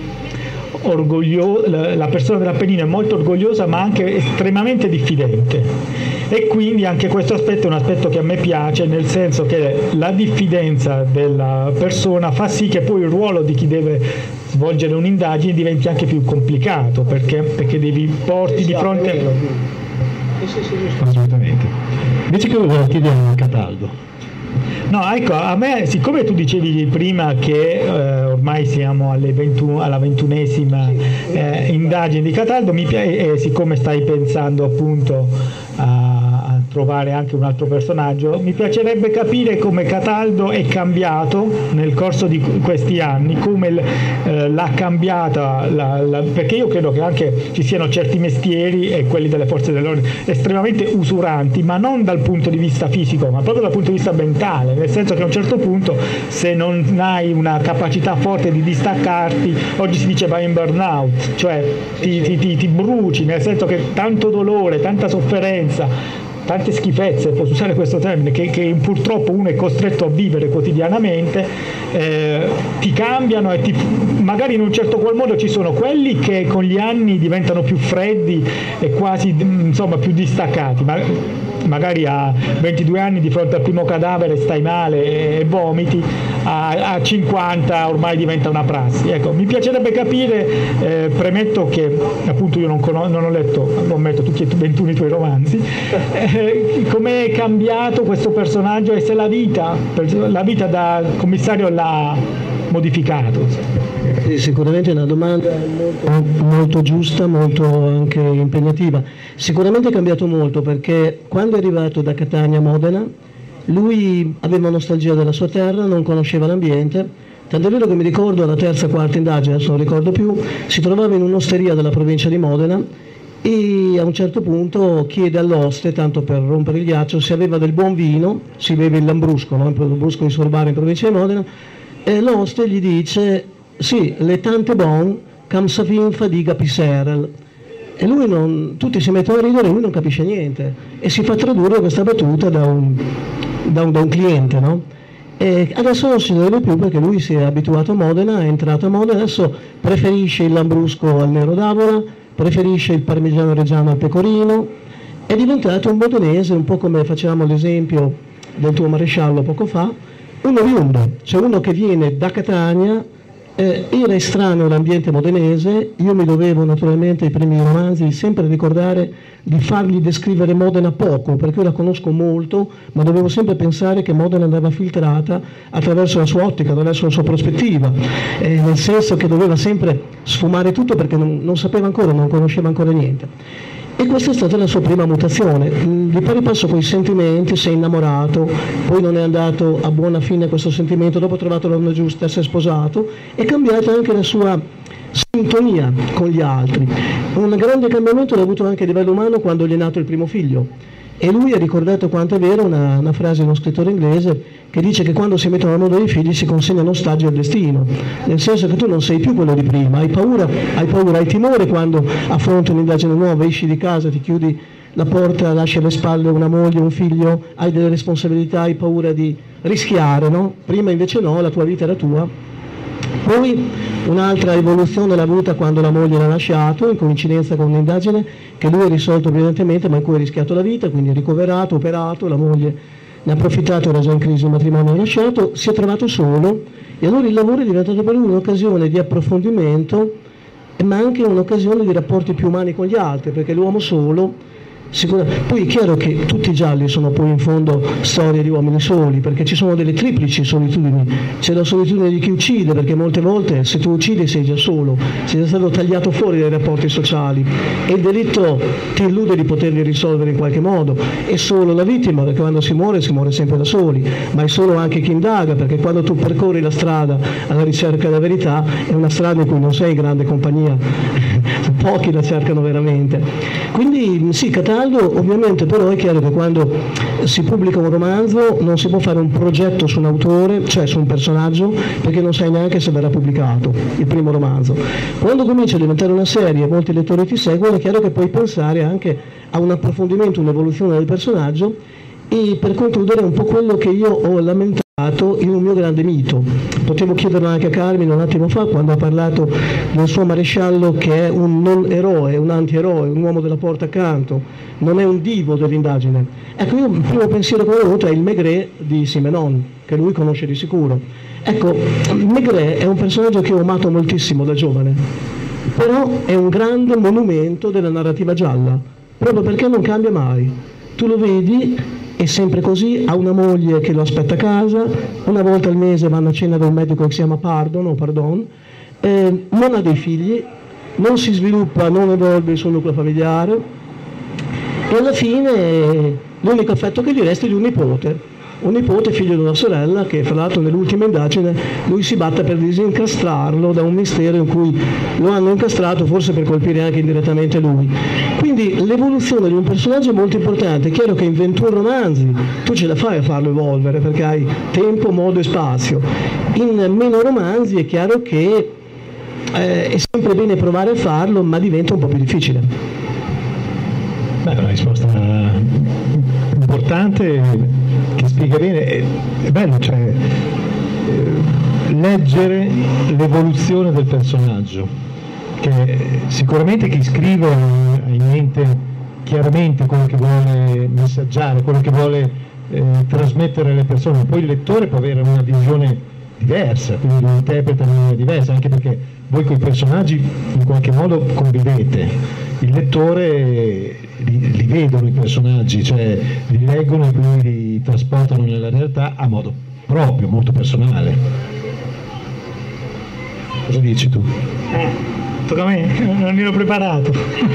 orgoglioso, la persona dell'Appennino è molto orgogliosa ma anche estremamente diffidente, e quindi anche questo aspetto è un aspetto che a me piace, nel senso che la diffidenza della persona fa sì che poi il ruolo di chi deve svolgere un'indagine diventi anche più complicato, perché, perché devi porti di fronte. Assolutamente. Invece che volevo chiedere a Cataldo. No, ecco, a me, siccome tu dicevi prima che eh, ormai siamo alle ventuno, alla ventunesima eh, indagine di Cataldo, mi piace, e siccome stai pensando appunto a, a trovare anche un altro personaggio, mi piacerebbe capire come Cataldo è cambiato nel corso di questi anni, come eh, l'ha cambiata, la, la, perché io credo che anche ci siano certi mestieri, e quelli delle forze dell'ordine, estremamente usuranti, ma non dal punto di vista fisico, ma proprio dal punto di vista mentale, nel senso che a un certo punto, se non hai una capacità forte di distaccarti, oggi si dice vai in burnout, cioè ti, ti, ti, ti bruci, nel senso che tanto dolore, tanta sofferenza, tante schifezze, posso usare questo termine, che, che purtroppo uno è costretto a vivere quotidianamente, eh, ti cambiano, e ti, magari in un certo qual modo ci sono quelli che con gli anni diventano più freddi e quasi, insomma, più distaccati, ma magari a ventidue anni di fronte al primo cadavere stai male e vomiti, a, a cinquanta ormai diventa una prassi. Ecco, mi piacerebbe capire, eh, premetto che appunto io non, conos- non ho letto, ammetto, tutti e ventuno i tuoi romanzi, eh, come è cambiato questo personaggio e se la vita, la vita da commissario l'ha modificato. Sì, sicuramente è una domanda molto, molto giusta, molto anche impegnativa. Sicuramente è cambiato molto, perché quando è arrivato da Catania a Modena lui aveva nostalgia della sua terra, non conosceva l'ambiente, tant'è vero che mi ricordo alla terza quarta indagine, adesso non ricordo più, si trovava in un'osteria della provincia di Modena e a un certo punto chiede all'oste, tanto per rompere il ghiaccio, se aveva del buon vino, si beve il Lambrusco, no? Il Lambrusco di Sorbara in provincia di Modena, e l'oste gli dice sì, le tante bon, cam savin fadiga piserel. E lui non, tutti si mettono a ridere e lui non capisce niente. E si fa tradurre questa battuta da un, da un, da un cliente, no? E adesso non si deve più, perché lui si è abituato a Modena, è entrato a Modena, adesso preferisce il Lambrusco al Nero d'Avola, preferisce il parmigiano reggiano al pecorino, è diventato un modenese, un po' come facevamo l'esempio del tuo maresciallo poco fa, un oriundo, cioè uno che viene da Catania Eh, era estraneo all'ambiente modenese, io mi dovevo naturalmente ai primi romanzi sempre ricordare di fargli descrivere Modena poco, perché io la conosco molto, ma dovevo sempre pensare che Modena andava filtrata attraverso la sua ottica, attraverso la sua prospettiva, eh, nel senso che doveva sempre sfumare tutto perché non, non sapeva ancora, non conosceva ancora niente. E questa è stata la sua prima mutazione. Di pari passo con i sentimenti, si è innamorato, poi non è andato a buona fine questo sentimento, dopo ha trovato la donna giusta, si è sposato, è cambiata anche la sua sintonia con gli altri. Un grande cambiamento l'ha avuto anche a livello umano quando gli è nato il primo figlio. E lui ha ricordato quanto è vera una, una frase di uno scrittore inglese che dice che quando si mettono al mondo dei figli si consegnano ostaggi al destino, nel senso che tu non sei più quello di prima, hai paura, hai paura, hai timore quando affronti un'indagine nuova, esci di casa, ti chiudi la porta, lasci alle spalle una moglie, un figlio, hai delle responsabilità, hai paura di rischiare, no? Prima invece no, la tua vita era tua. Poi un'altra evoluzione l'ha avuta quando la moglie l'ha lasciato, in coincidenza con un'indagine che lui ha risolto brillantemente, ma in cui ha rischiato la vita, quindi è ricoverato, operato, la moglie ne ha approfittato, era già in crisi, il matrimonio l'ha lasciato, si è trovato solo e allora il lavoro è diventato per lui un'occasione di approfondimento, ma anche un'occasione di rapporti più umani con gli altri, perché l'uomo solo... Sicuramente. Poi è chiaro che tutti i gialli sono poi in fondo storie di uomini soli, perché ci sono delle triplici solitudini. C'è la solitudine di chi uccide, perché molte volte se tu uccidi sei già solo, sei già stato tagliato fuori dai rapporti sociali e il delitto ti illude di poterli risolvere in qualche modo. È solo la vittima, perché quando si muore si muore sempre da soli, ma è solo anche chi indaga, perché quando tu percorri la strada alla ricerca della verità è una strada in cui non sei in grande compagnia, pochi la cercano veramente. Quindi sì, Cataldo ovviamente, però è chiaro che quando si pubblica un romanzo non si può fare un progetto su un autore, cioè su un personaggio, perché non sai neanche se verrà pubblicato il primo romanzo. Quando comincia a diventare una serie e molti lettori ti seguono, è chiaro che puoi pensare anche a un approfondimento, un'evoluzione del personaggio. E per concludere un po' quello che io ho lamentato in un mio grande mito. Potevo chiederlo anche a Carmine un attimo fa quando ha parlato del suo maresciallo che è un non eroe, un antieroe, un uomo della porta accanto, non è un divo dell'indagine. Ecco, io il primo pensiero che ho avuto è il Maigret di Simenon, che lui conosce di sicuro. Ecco, Maigret è un personaggio che ho amato moltissimo da giovane, però è un grande monumento della narrativa gialla, proprio perché non cambia mai. Tu lo vedi, è sempre così, ha una moglie che lo aspetta a casa, una volta al mese vanno a cena da un medico che si chiama Pardon o Pardon, eh, non ha dei figli, non si sviluppa, non evolve il suo nucleo familiare e alla fine l'unico affetto che gli resta è di un nipote, un nipote figlio di una sorella che fra l'altro nell'ultima indagine lui si batte per disincastrarlo da un mistero in cui lo hanno incastrato forse per colpire anche indirettamente lui. Quindi l'evoluzione di un personaggio è molto importante. È chiaro che in ventuno romanzi tu ce la fai a farlo evolvere perché hai tempo, modo e spazio. In meno romanzi è chiaro che eh, è sempre bene provare a farlo, ma diventa un po' più difficile. Beh, una risposta importante che spiega bene, è, è bello, cioè eh, leggere l'evoluzione del personaggio, che sicuramente chi scrive ha in mente chiaramente quello che vuole messaggiare, quello che vuole eh, trasmettere alle persone, poi il lettore può avere una visione diversa, quindi lo interpreta in maniera diversa, anche perché voi con i personaggi in qualche modo convivete, il lettore li, li vedono i personaggi, cioè li leggono e quindi li trasportano nella realtà a modo proprio, molto personale. Cosa dici tu? Eh, tocca a me, non ero preparato.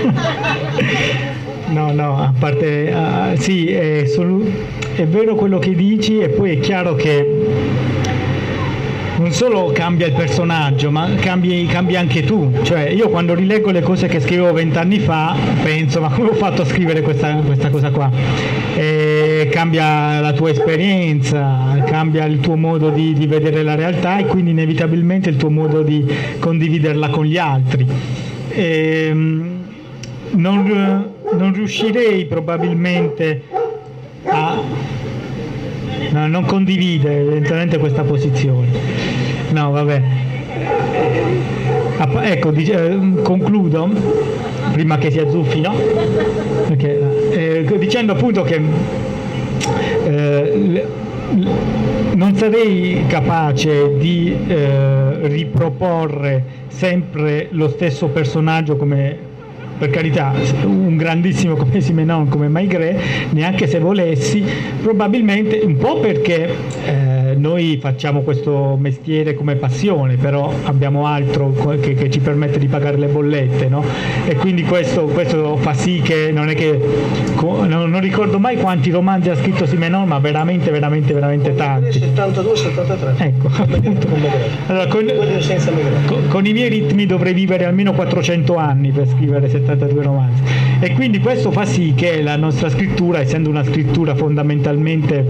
No, no, a parte, uh, sì, è, solo, è vero quello che dici e poi è chiaro che non solo cambia il personaggio, ma cambi, cambia anche tu. Cioè, io quando rileggo le cose che scrivevo vent'anni fa, penso, ma come ho fatto a scrivere questa, questa cosa qua? E cambia la tua esperienza, cambia il tuo modo di, di vedere la realtà e quindi inevitabilmente il tuo modo di condividerla con gli altri. E, non, non riuscirei probabilmente a... No, non condivide evidentemente questa posizione. No, vabbè. Ecco, dice, concludo prima che si azzuffi, no? Perché, eh, dicendo appunto che eh, non sarei capace di eh, riproporre sempre lo stesso personaggio, come, per carità, un grandissimo come Simenon, come Maigret, neanche se volessi, probabilmente un po' perché eh, noi facciamo questo mestiere come passione, però abbiamo altro che, che ci permette di pagare le bollette, no? E quindi questo, questo fa sì che non è che non, non ricordo mai quanti romanzi ha scritto Simenon, ma veramente veramente veramente tanti. settantadue settantatré. Ecco, appunto. Allora, con, con, con i miei ritmi dovrei vivere almeno quattrocento anni per scrivere settantadue romanzi, e quindi questo fa sì che la nostra scrittura, essendo una scrittura fondamentalmente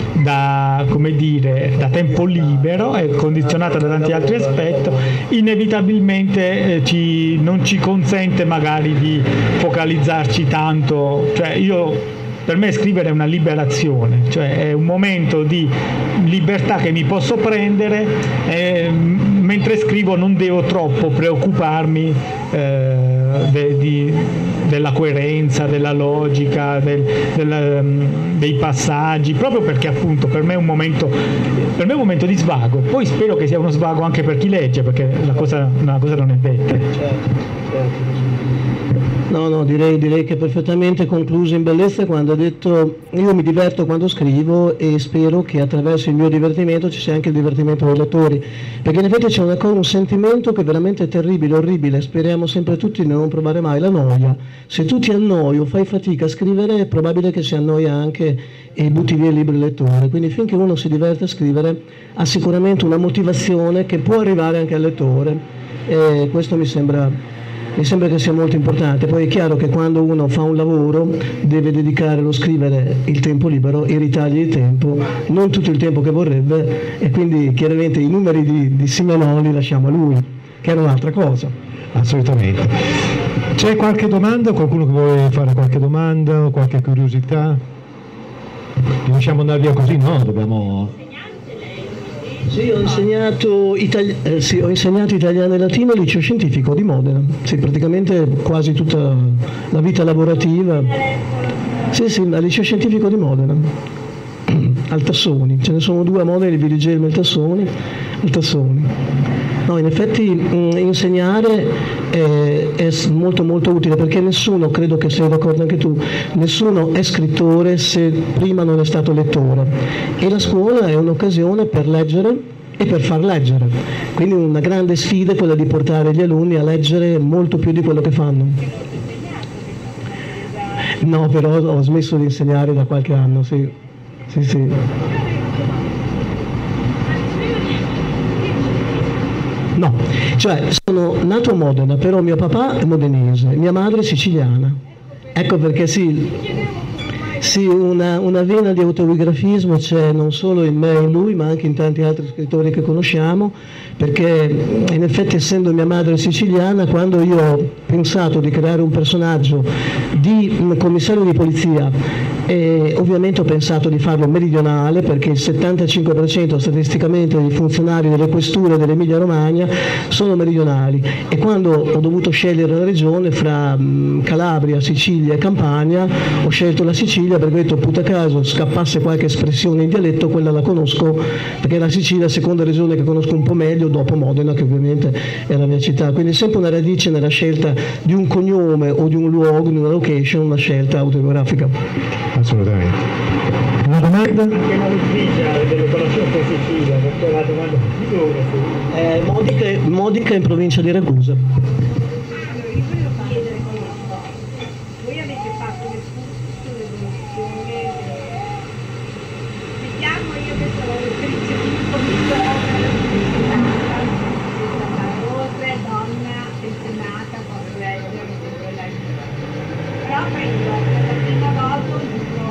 da, come dire, da tempo libero e condizionata da tanti altri aspetti, inevitabilmente eh, ci, non ci consente magari di focalizzarci tanto. Cioè io, per me scrivere è una liberazione, cioè è un momento di libertà che mi posso prendere, e mentre scrivo non devo troppo preoccuparmi eh, de, di, della coerenza, della logica, del, del, um, dei passaggi, proprio perché appunto per me è un momento, per me è un momento di svago. Poi spero che sia uno svago anche per chi legge, perché la cosa, una cosa non è detta. Certo, certo. No, no, direi, direi che è perfettamente concluso in bellezza quando ha detto: io mi diverto quando scrivo e spero che attraverso il mio divertimento ci sia anche il divertimento dei lettori, perché in effetti c'è un, un sentimento che è veramente terribile, orribile. Speriamo sempre tutti di non provare mai la noia. Se tu ti annoi o fai fatica a scrivere, è probabile che si annoia anche e butti via il libro lettore. Quindi finché uno si diverte a scrivere ha sicuramente una motivazione che può arrivare anche al lettore, e questo mi sembra Mi sembra che sia molto importante. Poi è chiaro che quando uno fa un lavoro deve dedicare allo scrivere il tempo libero, i ritagli di tempo, non tutto il tempo che vorrebbe, e quindi chiaramente i numeri di, di Simenon li lasciamo a lui, che era un'altra cosa. Assolutamente. C'è qualche domanda? Qualcuno che vuole fare qualche domanda o qualche curiosità? Ti lasciamo andare via così? No, dobbiamo... Sì, ho insegnato, itali- eh, sì, ho insegnato italiano e latino al liceo scientifico di Modena, sì, praticamente quasi tutta la vita lavorativa. Sì, sì, al liceo scientifico di Modena, al Tassoni, ce ne sono due a Modena, il Virigelmo e il Tassoni, al Tassoni. No, in effetti mh, insegnare è, è molto molto utile, perché nessuno, credo che sei d'accordo anche tu, nessuno è scrittore se prima non è stato lettore, e la scuola è un'occasione per leggere e per far leggere, quindi una grande sfida è quella di portare gli alunni a leggere molto più di quello che fanno. No, però ho smesso di insegnare da qualche anno, sì, sì, sì. No, cioè sono nato a Modena, però mio papà è modenese, mia madre è siciliana. Ecco perché sì, sì una, una vena di autobiografismo c'è non solo in me e in lui, ma anche in tanti altri scrittori che conosciamo, perché in effetti, essendo mia madre siciliana, quando io ho pensato di creare un personaggio di un commissario di polizia, e ovviamente ho pensato di farlo meridionale, perché il settantacinque per cento statisticamente dei funzionari delle questure dell'Emilia Romagna sono meridionali, e quando ho dovuto scegliere la regione fra Calabria, Sicilia e Campania, ho scelto la Sicilia, perché ho detto, puta caso scappasse qualche espressione in dialetto, quella la conosco, perché la Sicilia è la seconda regione che conosco un po' meglio dopo Modena, che ovviamente è la mia città, quindi sempre una radice nella scelta di un cognome o di un luogo, di una location, una scelta autobiografica. Assolutamente. Una domanda? Anche l'ufficio dell'operazione positiva, perché la domanda di dove? Eh, Modica, Modica in provincia di Ragusa. Allora, io volevo chiedere questo. Voi avete fatto l'escursus sull'evoluzione, vediamo, io che sono l'autrice di un commissario della Rose, donna pensionata, posso leggere, però prendo per la prima volta un libro.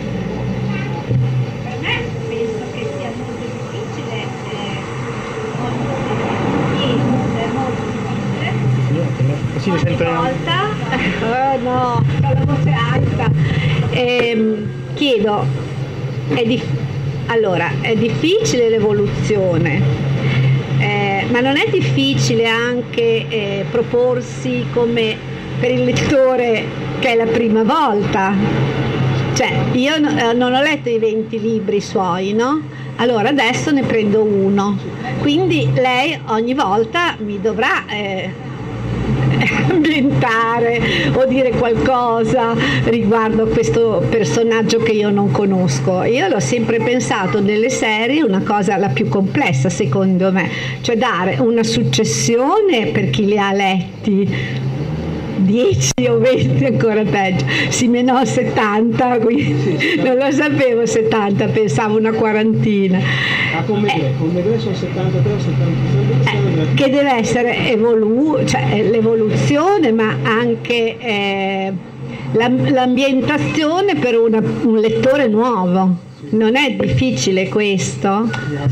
Per me penso che sia molto difficile, eh, molto difficile, molto difficile. Così mi sento... Volta, oh no, con la voce alta. Ehm, chiedo, è dif- allora, è difficile l'evoluzione, eh, ma non è difficile anche eh, proporsi come per il lettore che è la prima volta? cioè io no, non ho letto i venti libri suoi, no? Allora adesso ne prendo uno, quindi lei ogni volta mi dovrà eh, ambientare o dire qualcosa riguardo a questo personaggio che io non conosco. Io l'ho sempre pensato nelle serie una cosa la più complessa, secondo me, cioè dare una successione per chi li ha letti dieci o venti, ancora peggio, sì, meno settanta, quindi non lo sapevo settanta, pensavo una quarantina. Ah, con me, eh, con me sono settantatré o settantasei, eh, che deve essere evolu- cioè, l'evoluzione, ma anche eh, l'ambientazione per una, un lettore nuovo. Non è difficile questo?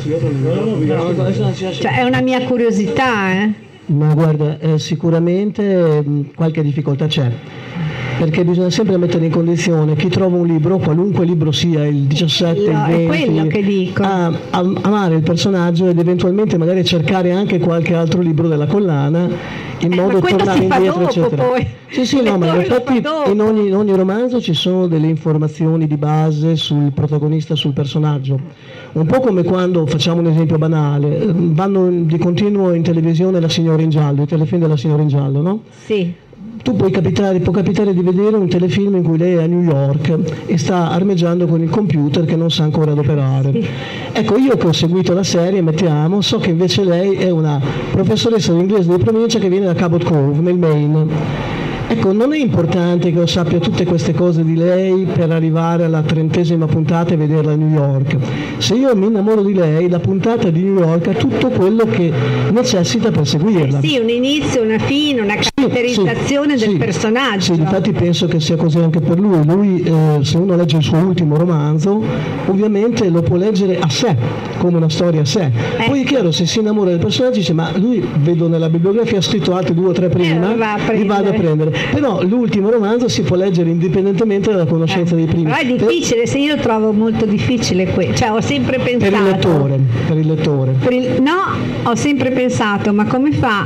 Cioè, è una mia curiosità, eh? Ma guarda, eh, sicuramente mh, qualche difficoltà c'è, perché bisogna sempre mettere in condizione chi trova un libro, qualunque libro sia, il diciassette, no, il venti, è quello che dico. A, a amare il personaggio ed eventualmente magari cercare anche qualche altro libro della collana in eh, modo da tornare indietro, dopo, eccetera. Poi. Sì, sì, no, ma in effetti in ogni, in ogni romanzo ci sono delle informazioni di base sul protagonista, sul personaggio. Un po' come quando, facciamo un esempio banale, vanno di continuo in televisione La signora in giallo, i telefilm della signora in giallo, no? Sì. Tu puoi capitare, può capitare di vedere un telefilm in cui lei è a New York e sta armeggiando con il computer che non sa ancora adoperare. Sì. Ecco, io che ho seguito la serie, mettiamo, so che invece lei è una professoressa di inglese di provincia che viene da Cabot Cove, nel Maine. Ecco, non è importante che io sappia tutte queste cose di lei per arrivare alla trentesima puntata e vederla a New York. Se io mi innamoro di lei, la puntata di New York ha tutto quello che necessita per seguirla. Eh sì, un inizio, una fine, una caratterizzazione sì, del sì, personaggio. Sì, infatti penso che sia così anche per lui. Lui, eh, se uno legge il suo ultimo romanzo, ovviamente lo può leggere a sé, come una storia a sé. Eh. Poi è chiaro, se si innamora del personaggio dice, ma lui, vedo nella bibliografia, ha scritto altri due o tre prima, eh, li vado a prendere. Però l'ultimo romanzo si può leggere indipendentemente dalla conoscenza eh. dei primi. Però è difficile, se io trovo molto difficile questo, cioè ho sempre pensato... Per il lettore, per il lettore. Per il, no, ho sempre pensato, ma come fa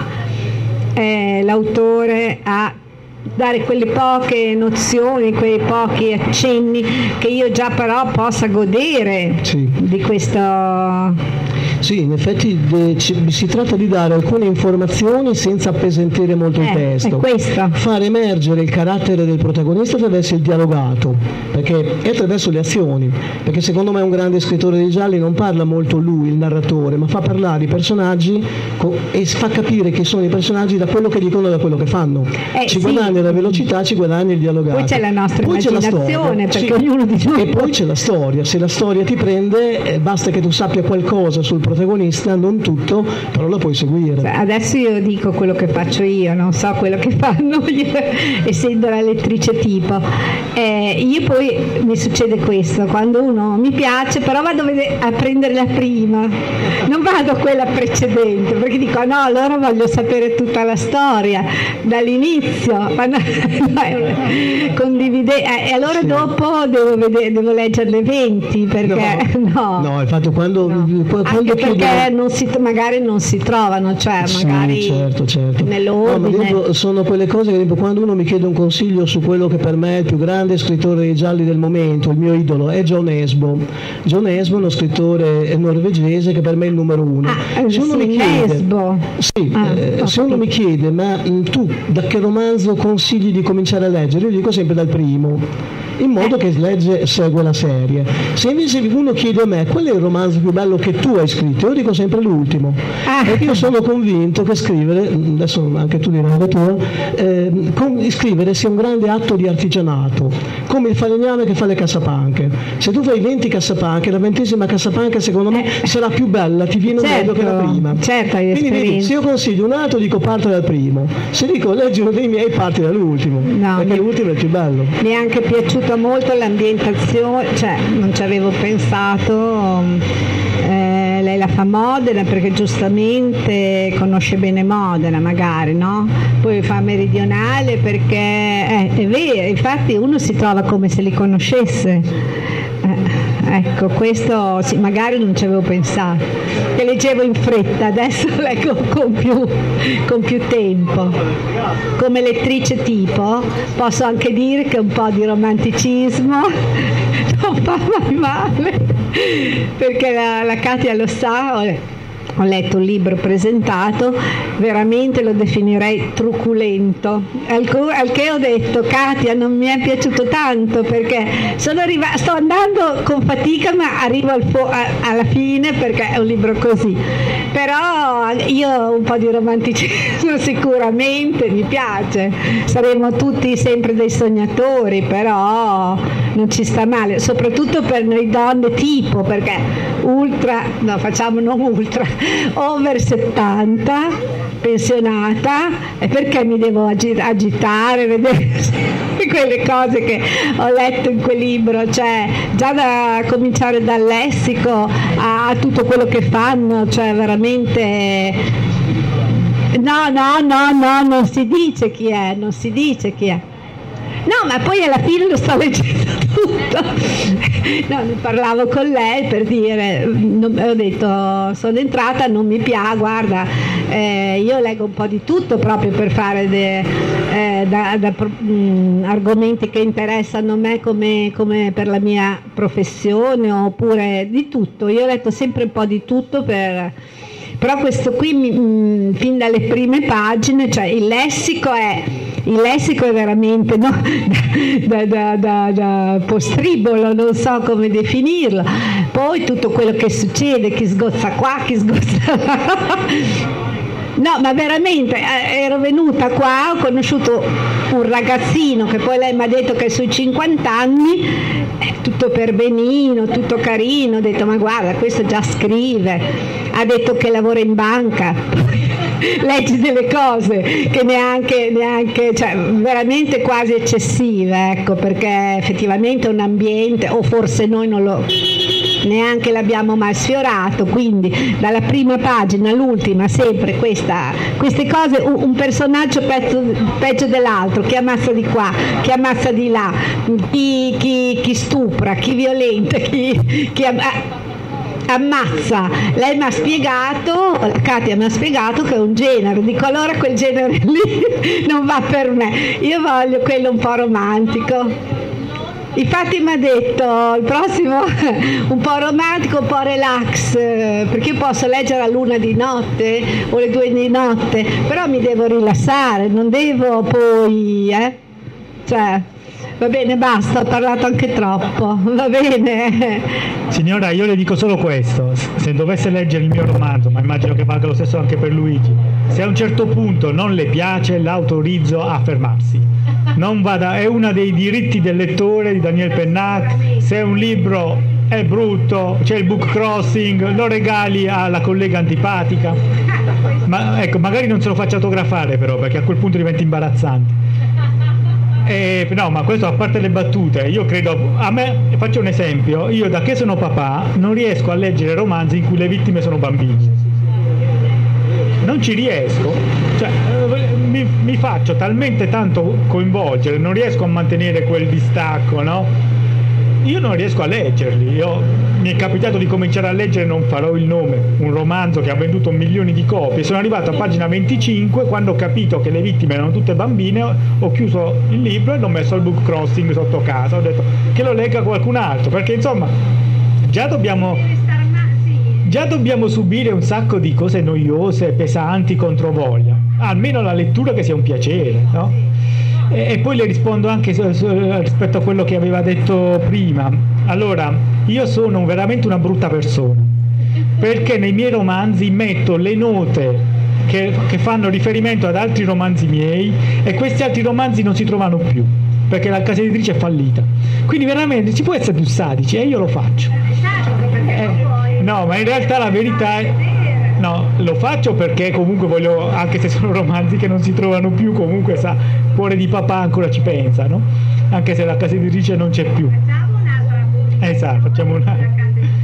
eh, l'autore a dare quelle poche nozioni, quei pochi accenni che io già però possa godere sì. di questo... Sì, in effetti de, ci, si tratta di dare alcune informazioni senza appesantire molto eh, il testo, far emergere il carattere del protagonista attraverso il dialogato, perché è attraverso le azioni, perché secondo me un grande scrittore di gialli non parla molto lui, il narratore, ma fa parlare i personaggi co- e fa capire chi sono i personaggi da quello che dicono e da quello che fanno. Eh, ci sì. guadagna la velocità, ci guadagna il dialogato. Poi c'è la nostra poi immaginazione, c'è la perché sì. ognuno di noi... E poi c'è la storia, se la storia ti prende eh, basta che tu sappia qualcosa sul protagonista, non tutto, però la puoi seguire. Adesso io dico quello che faccio io, non so quello che fanno io, essendo la lettrice tipo. Eh, io poi mi succede questo, quando uno mi piace, però vado a, vedere, a prendere la prima, non vado a quella precedente, perché dico no, allora voglio sapere tutta la storia, dall'inizio, ma no, no, condivide- eh, e allora sì. dopo devo, vedere, devo leggerle venti, perché no. No, no infatti quando, no. quando Anche perché chiedo... non si, magari non si trovano, cioè sì, magari certo, certo. nell'ordine. No, ma sono quelle cose che quando uno mi chiede un consiglio su quello che per me è il più grande scrittore dei gialli del momento, il mio idolo è John Esbo. John Esbo è uno scrittore norvegese che per me è il numero uno. Ah, se uno sì, mi chiede, Esbo. Sì, ah, eh, se uno mi chiede ma mh, tu da che romanzo consigli di cominciare a leggere, io dico sempre dal primo, in modo che legge, segue la serie. Se invece uno chiede a me qual è il romanzo più bello che tu hai scritto, io dico sempre l'ultimo, ah. perché io sono convinto che scrivere, adesso anche tu dirai la tua, eh, con, scrivere sia un grande atto di artigianato, come il falegname che fa le cassapanche. Se tu fai venti cassapanche, la ventesima cassapanca secondo me eh. sarà più bella, ti viene certo, meglio che la prima. Certo, quindi vedi, se io consiglio un atto dico parte dal primo, se dico leggi uno dei miei parti dall'ultimo, no, perché mi, l'ultimo è il più bello. Mi è anche piaciuto molto l'ambientazione, cioè non ci avevo pensato, eh, lei la fa Modena perché giustamente conosce bene Modena magari, no? Poi fa Meridionale perché eh, è vero, infatti uno si trova come se li conoscesse. Eh, ecco, questo sì, magari non ci avevo pensato, che leggevo in fretta, adesso leggo con più, con più tempo. Come lettrice tipo posso anche dire che un po' di romanticismo non fa mai male, perché la, la Katia lo sa. Ho letto un libro presentato, veramente lo definirei truculento, al, al che ho detto: Katia, non mi è piaciuto tanto, perché sono arriva- sto andando con fatica, ma arrivo al fo- a- alla fine, perché è un libro così. Però io un po' di romanticismo sicuramente mi piace, saremo tutti sempre dei sognatori, però non ci sta male, soprattutto per noi donne tipo, perché ultra, no facciamo non ultra, over settanta, pensionata, e perché mi devo agi- agitare, vedere quelle cose che ho letto in quel libro, cioè già da cominciare dal lessico a, a tutto quello che fanno, cioè veramente no, no, no, no, non si dice chi è, non si dice chi è. No, ma poi alla fine lo sto leggendo tutto. No, ne parlavo con lei per dire, non, ho detto, sono entrata, non mi piace, guarda, eh, io leggo un po' di tutto proprio per fare de, eh, da, da, mh, argomenti che interessano a me come, come per la mia professione, oppure di tutto. Io ho letto sempre un po' di tutto per... Però questo qui, mh, fin dalle prime pagine, cioè il lessico è, il lessico è veramente, no? da, da, da, da postribolo, non so come definirlo. Poi tutto quello che succede, chi sgozza qua, chi sgozza là. No, ma veramente, ero venuta qua, ho conosciuto un ragazzino che poi lei mi ha detto che è sui cinquanta anni, è tutto per benino, tutto carino, ho detto ma guarda, questo già scrive, ha detto che lavora in banca, leggi delle cose che neanche, neanche, cioè veramente quasi eccessive, ecco, perché effettivamente è un ambiente, o forse noi non lo... neanche l'abbiamo mai sfiorato, quindi dalla prima pagina all'ultima sempre questa, queste cose, un, un personaggio pezzo, peggio dell'altro, chi ammazza di qua, chi ammazza di là, chi, chi, chi stupra, chi violenta, chi, chi am- ammazza. Lei mi ha spiegato, Katia mi ha spiegato che è un genere, dico allora quel genere lì non va per me, io voglio quello un po' romantico. Infatti mi ha detto il prossimo un po' romantico, un po' relax, perché io posso leggere a luna di notte o le due di notte, però mi devo rilassare, non devo poi, eh? Cioè, va bene, basta, ho parlato anche troppo, va bene. Signora, io le dico solo questo: se dovesse leggere il mio romanzo, ma immagino che valga lo stesso anche per Luigi, se a un certo punto non le piace, l'autorizzo a fermarsi. Non vada, è uno dei diritti del lettore di Daniel Pennac. Se un libro è brutto, c'è il book crossing, lo regali alla collega antipatica. Ma ecco, magari non se lo faccia autografare però, perché a quel punto diventa imbarazzante. Eh, no, ma questo a parte le battute, io credo, a me, faccio un esempio, io da che sono papà non riesco a leggere romanzi in cui le vittime sono bambini. Non ci riesco, cioè, mi, mi faccio talmente tanto coinvolgere, non riesco a mantenere quel distacco, no? Io non riesco a leggerli. Io, mi è capitato di cominciare a leggere, non farò il nome, un romanzo che ha venduto milioni di copie. Sono arrivato a pagina venticinque, quando ho capito che le vittime erano tutte bambine, ho chiuso il libro e l'ho messo al book crossing sotto casa. Ho detto che lo legga qualcun altro, perché insomma già dobbiamo già dobbiamo subire un sacco di cose noiose, pesanti, controvoglia. Almeno la lettura che sia un piacere, no? E, e poi le rispondo anche su, su, rispetto a quello che aveva detto prima. Allora, io sono veramente una brutta persona, perché nei miei romanzi metto le note che, che fanno riferimento ad altri romanzi miei, e questi altri romanzi non si trovano più, perché la casa editrice è fallita. Quindi veramente ci può essere più sadici, e io lo faccio. Eh, no, ma in realtà la verità è... No, lo faccio perché comunque voglio, anche se sono romanzi che non si trovano più, comunque sa, cuore di papà ancora ci pensa, no? Anche se la casa editrice non c'è più. Facciamo un'altra pubblicità. Esatto, facciamo una...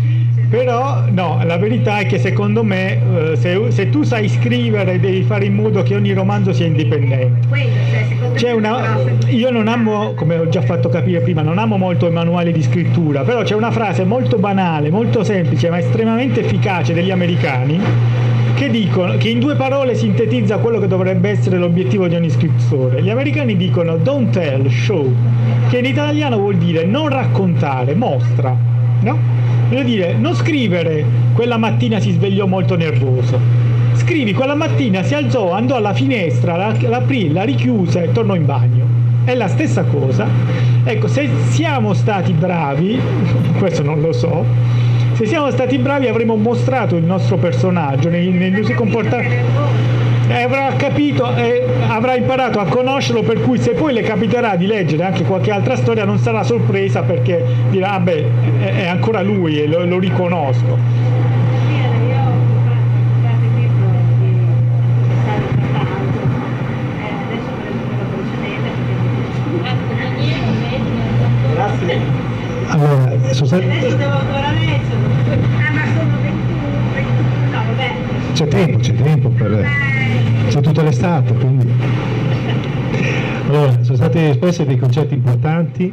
Però no, la verità è che secondo me eh, se, se tu sai scrivere devi fare in modo che ogni romanzo sia indipendente. C'è una, io non amo, come ho già fatto capire prima, non amo molto i manuali di scrittura, però c'è una frase molto banale, molto semplice ma estremamente efficace degli americani che dicono, che in due parole sintetizza quello che dovrebbe essere l'obiettivo di ogni scrittore. Gli americani dicono don't tell, show, che in italiano vuol dire non raccontare, mostra, no? Voglio dire, non scrivere quella mattina si svegliò molto nervoso, scrivi quella mattina si alzò, andò alla finestra, la, l'aprì, la richiuse e tornò in bagno. È la stessa cosa. Ecco, se siamo stati bravi, questo non lo so, se siamo stati bravi avremo mostrato il nostro personaggio nei, nei suoi comportamenti, e avrà capito e avrà imparato a conoscerlo, per cui se poi le capiterà di leggere anche qualche altra storia non sarà sorpresa, perché dirà ah beh, è, è ancora lui e lo, lo riconosco. Allora, sono stati... c'è tempo, c'è tempo per... c'è tutta l'estate, quindi... Allora, sono stati espressi dei concetti importanti.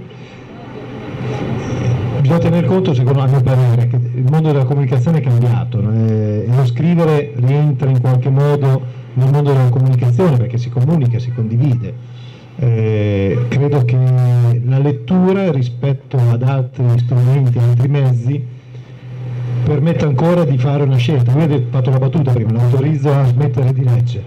Bisogna tener conto, secondo a mio parere, che il mondo della comunicazione è cambiato, no? E lo scrivere rientra in qualche modo nel mondo della comunicazione, perché si comunica, si condivide. Eh, credo che la lettura rispetto ad altri strumenti, altri mezzi, permetta ancora di fare una scelta. Io ho fatto una battuta prima, non autorizzo a smettere di leggere.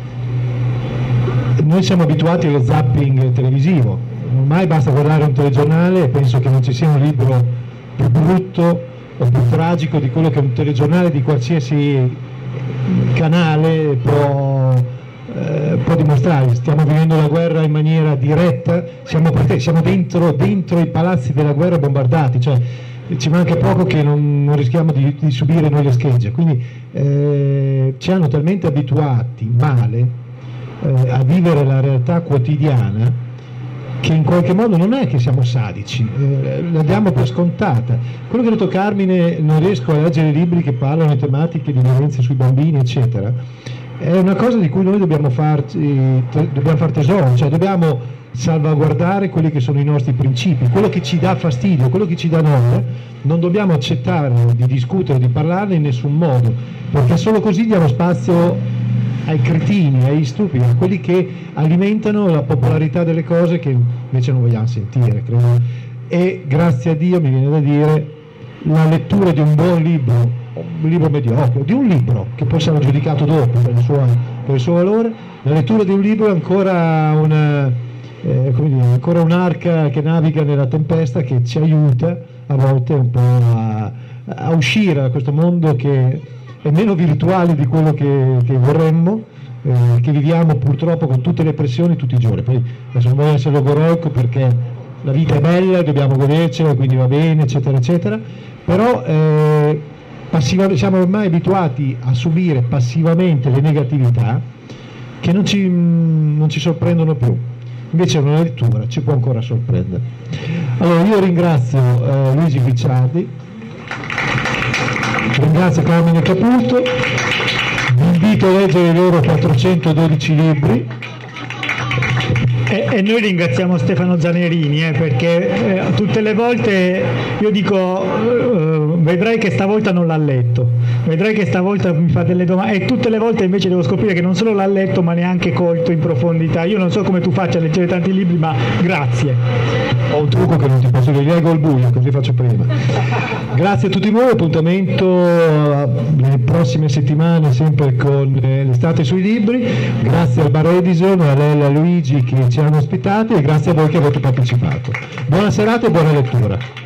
Noi siamo abituati allo zapping televisivo, ormai basta guardare un telegiornale e penso che non ci sia un libro più brutto o più tragico di quello che un telegiornale di qualsiasi canale può Eh, può dimostrare. Stiamo vivendo la guerra in maniera diretta, siamo, siamo dentro, dentro i palazzi della guerra bombardati, cioè ci manca poco che non, non rischiamo di, di subire noi le schegge, quindi eh, ci hanno talmente abituati male eh, a vivere la realtà quotidiana che in qualche modo non è che siamo sadici, eh, la diamo per scontata. Quello che ha detto Carmine, non riesco a leggere libri che parlano di tematiche di violenza sui bambini eccetera, è una cosa di cui noi dobbiamo farci, dobbiamo far tesoro, cioè dobbiamo salvaguardare quelli che sono i nostri principi, quello che ci dà fastidio, quello che ci dà noia, non dobbiamo accettare di discutere, di parlarne in nessun modo, perché solo così diamo spazio ai cretini, agli stupidi, a quelli che alimentano la popolarità delle cose che invece non vogliamo sentire, credo. E grazie a Dio, mi viene da dire, la lettura di un buon libro, un libro mediocre, di un libro che poi sarà giudicato dopo per il suo, per il suo valore, la lettura di un libro è ancora una, eh, come dire, ancora un'arca che naviga nella tempesta, che ci aiuta a volte un po' a, a uscire da questo mondo che è meno virtuale di quello che, che vorremmo, eh, che viviamo purtroppo con tutte le pressioni tutti i giorni. Poi adesso non voglio essere logoroico perché la vita è bella, dobbiamo godercela, quindi va bene, eccetera, eccetera, però eh, passiva, siamo ormai abituati a subire passivamente le negatività che non ci, non ci sorprendono più. Invece una lettura ci può ancora sorprendere. Allora io ringrazio eh, Luigi Guicciardi, ringrazio Carmine Caputo, vi invito a leggere i loro quattrocentododici libri. E, e noi ringraziamo Stefano Zanerini eh, perché eh, tutte le volte io dico eh, vedrai che stavolta non l'ha letto, vedrai che stavolta mi fa delle domande, e tutte le volte invece devo scoprire che non solo l'ha letto ma neanche colto in profondità. Io non so come tu faccia a leggere tanti libri, ma grazie. Ho un trucco che non ti posso dire, li leggo al buio così faccio prima. Grazie a tutti voi, appuntamento nelle prossime settimane sempre con eh, l'estate sui libri. Grazie al Bar Edison, a Lella e a Luigi che ci hanno ospitati, e grazie a voi che avete partecipato. Buona serata e buona lettura.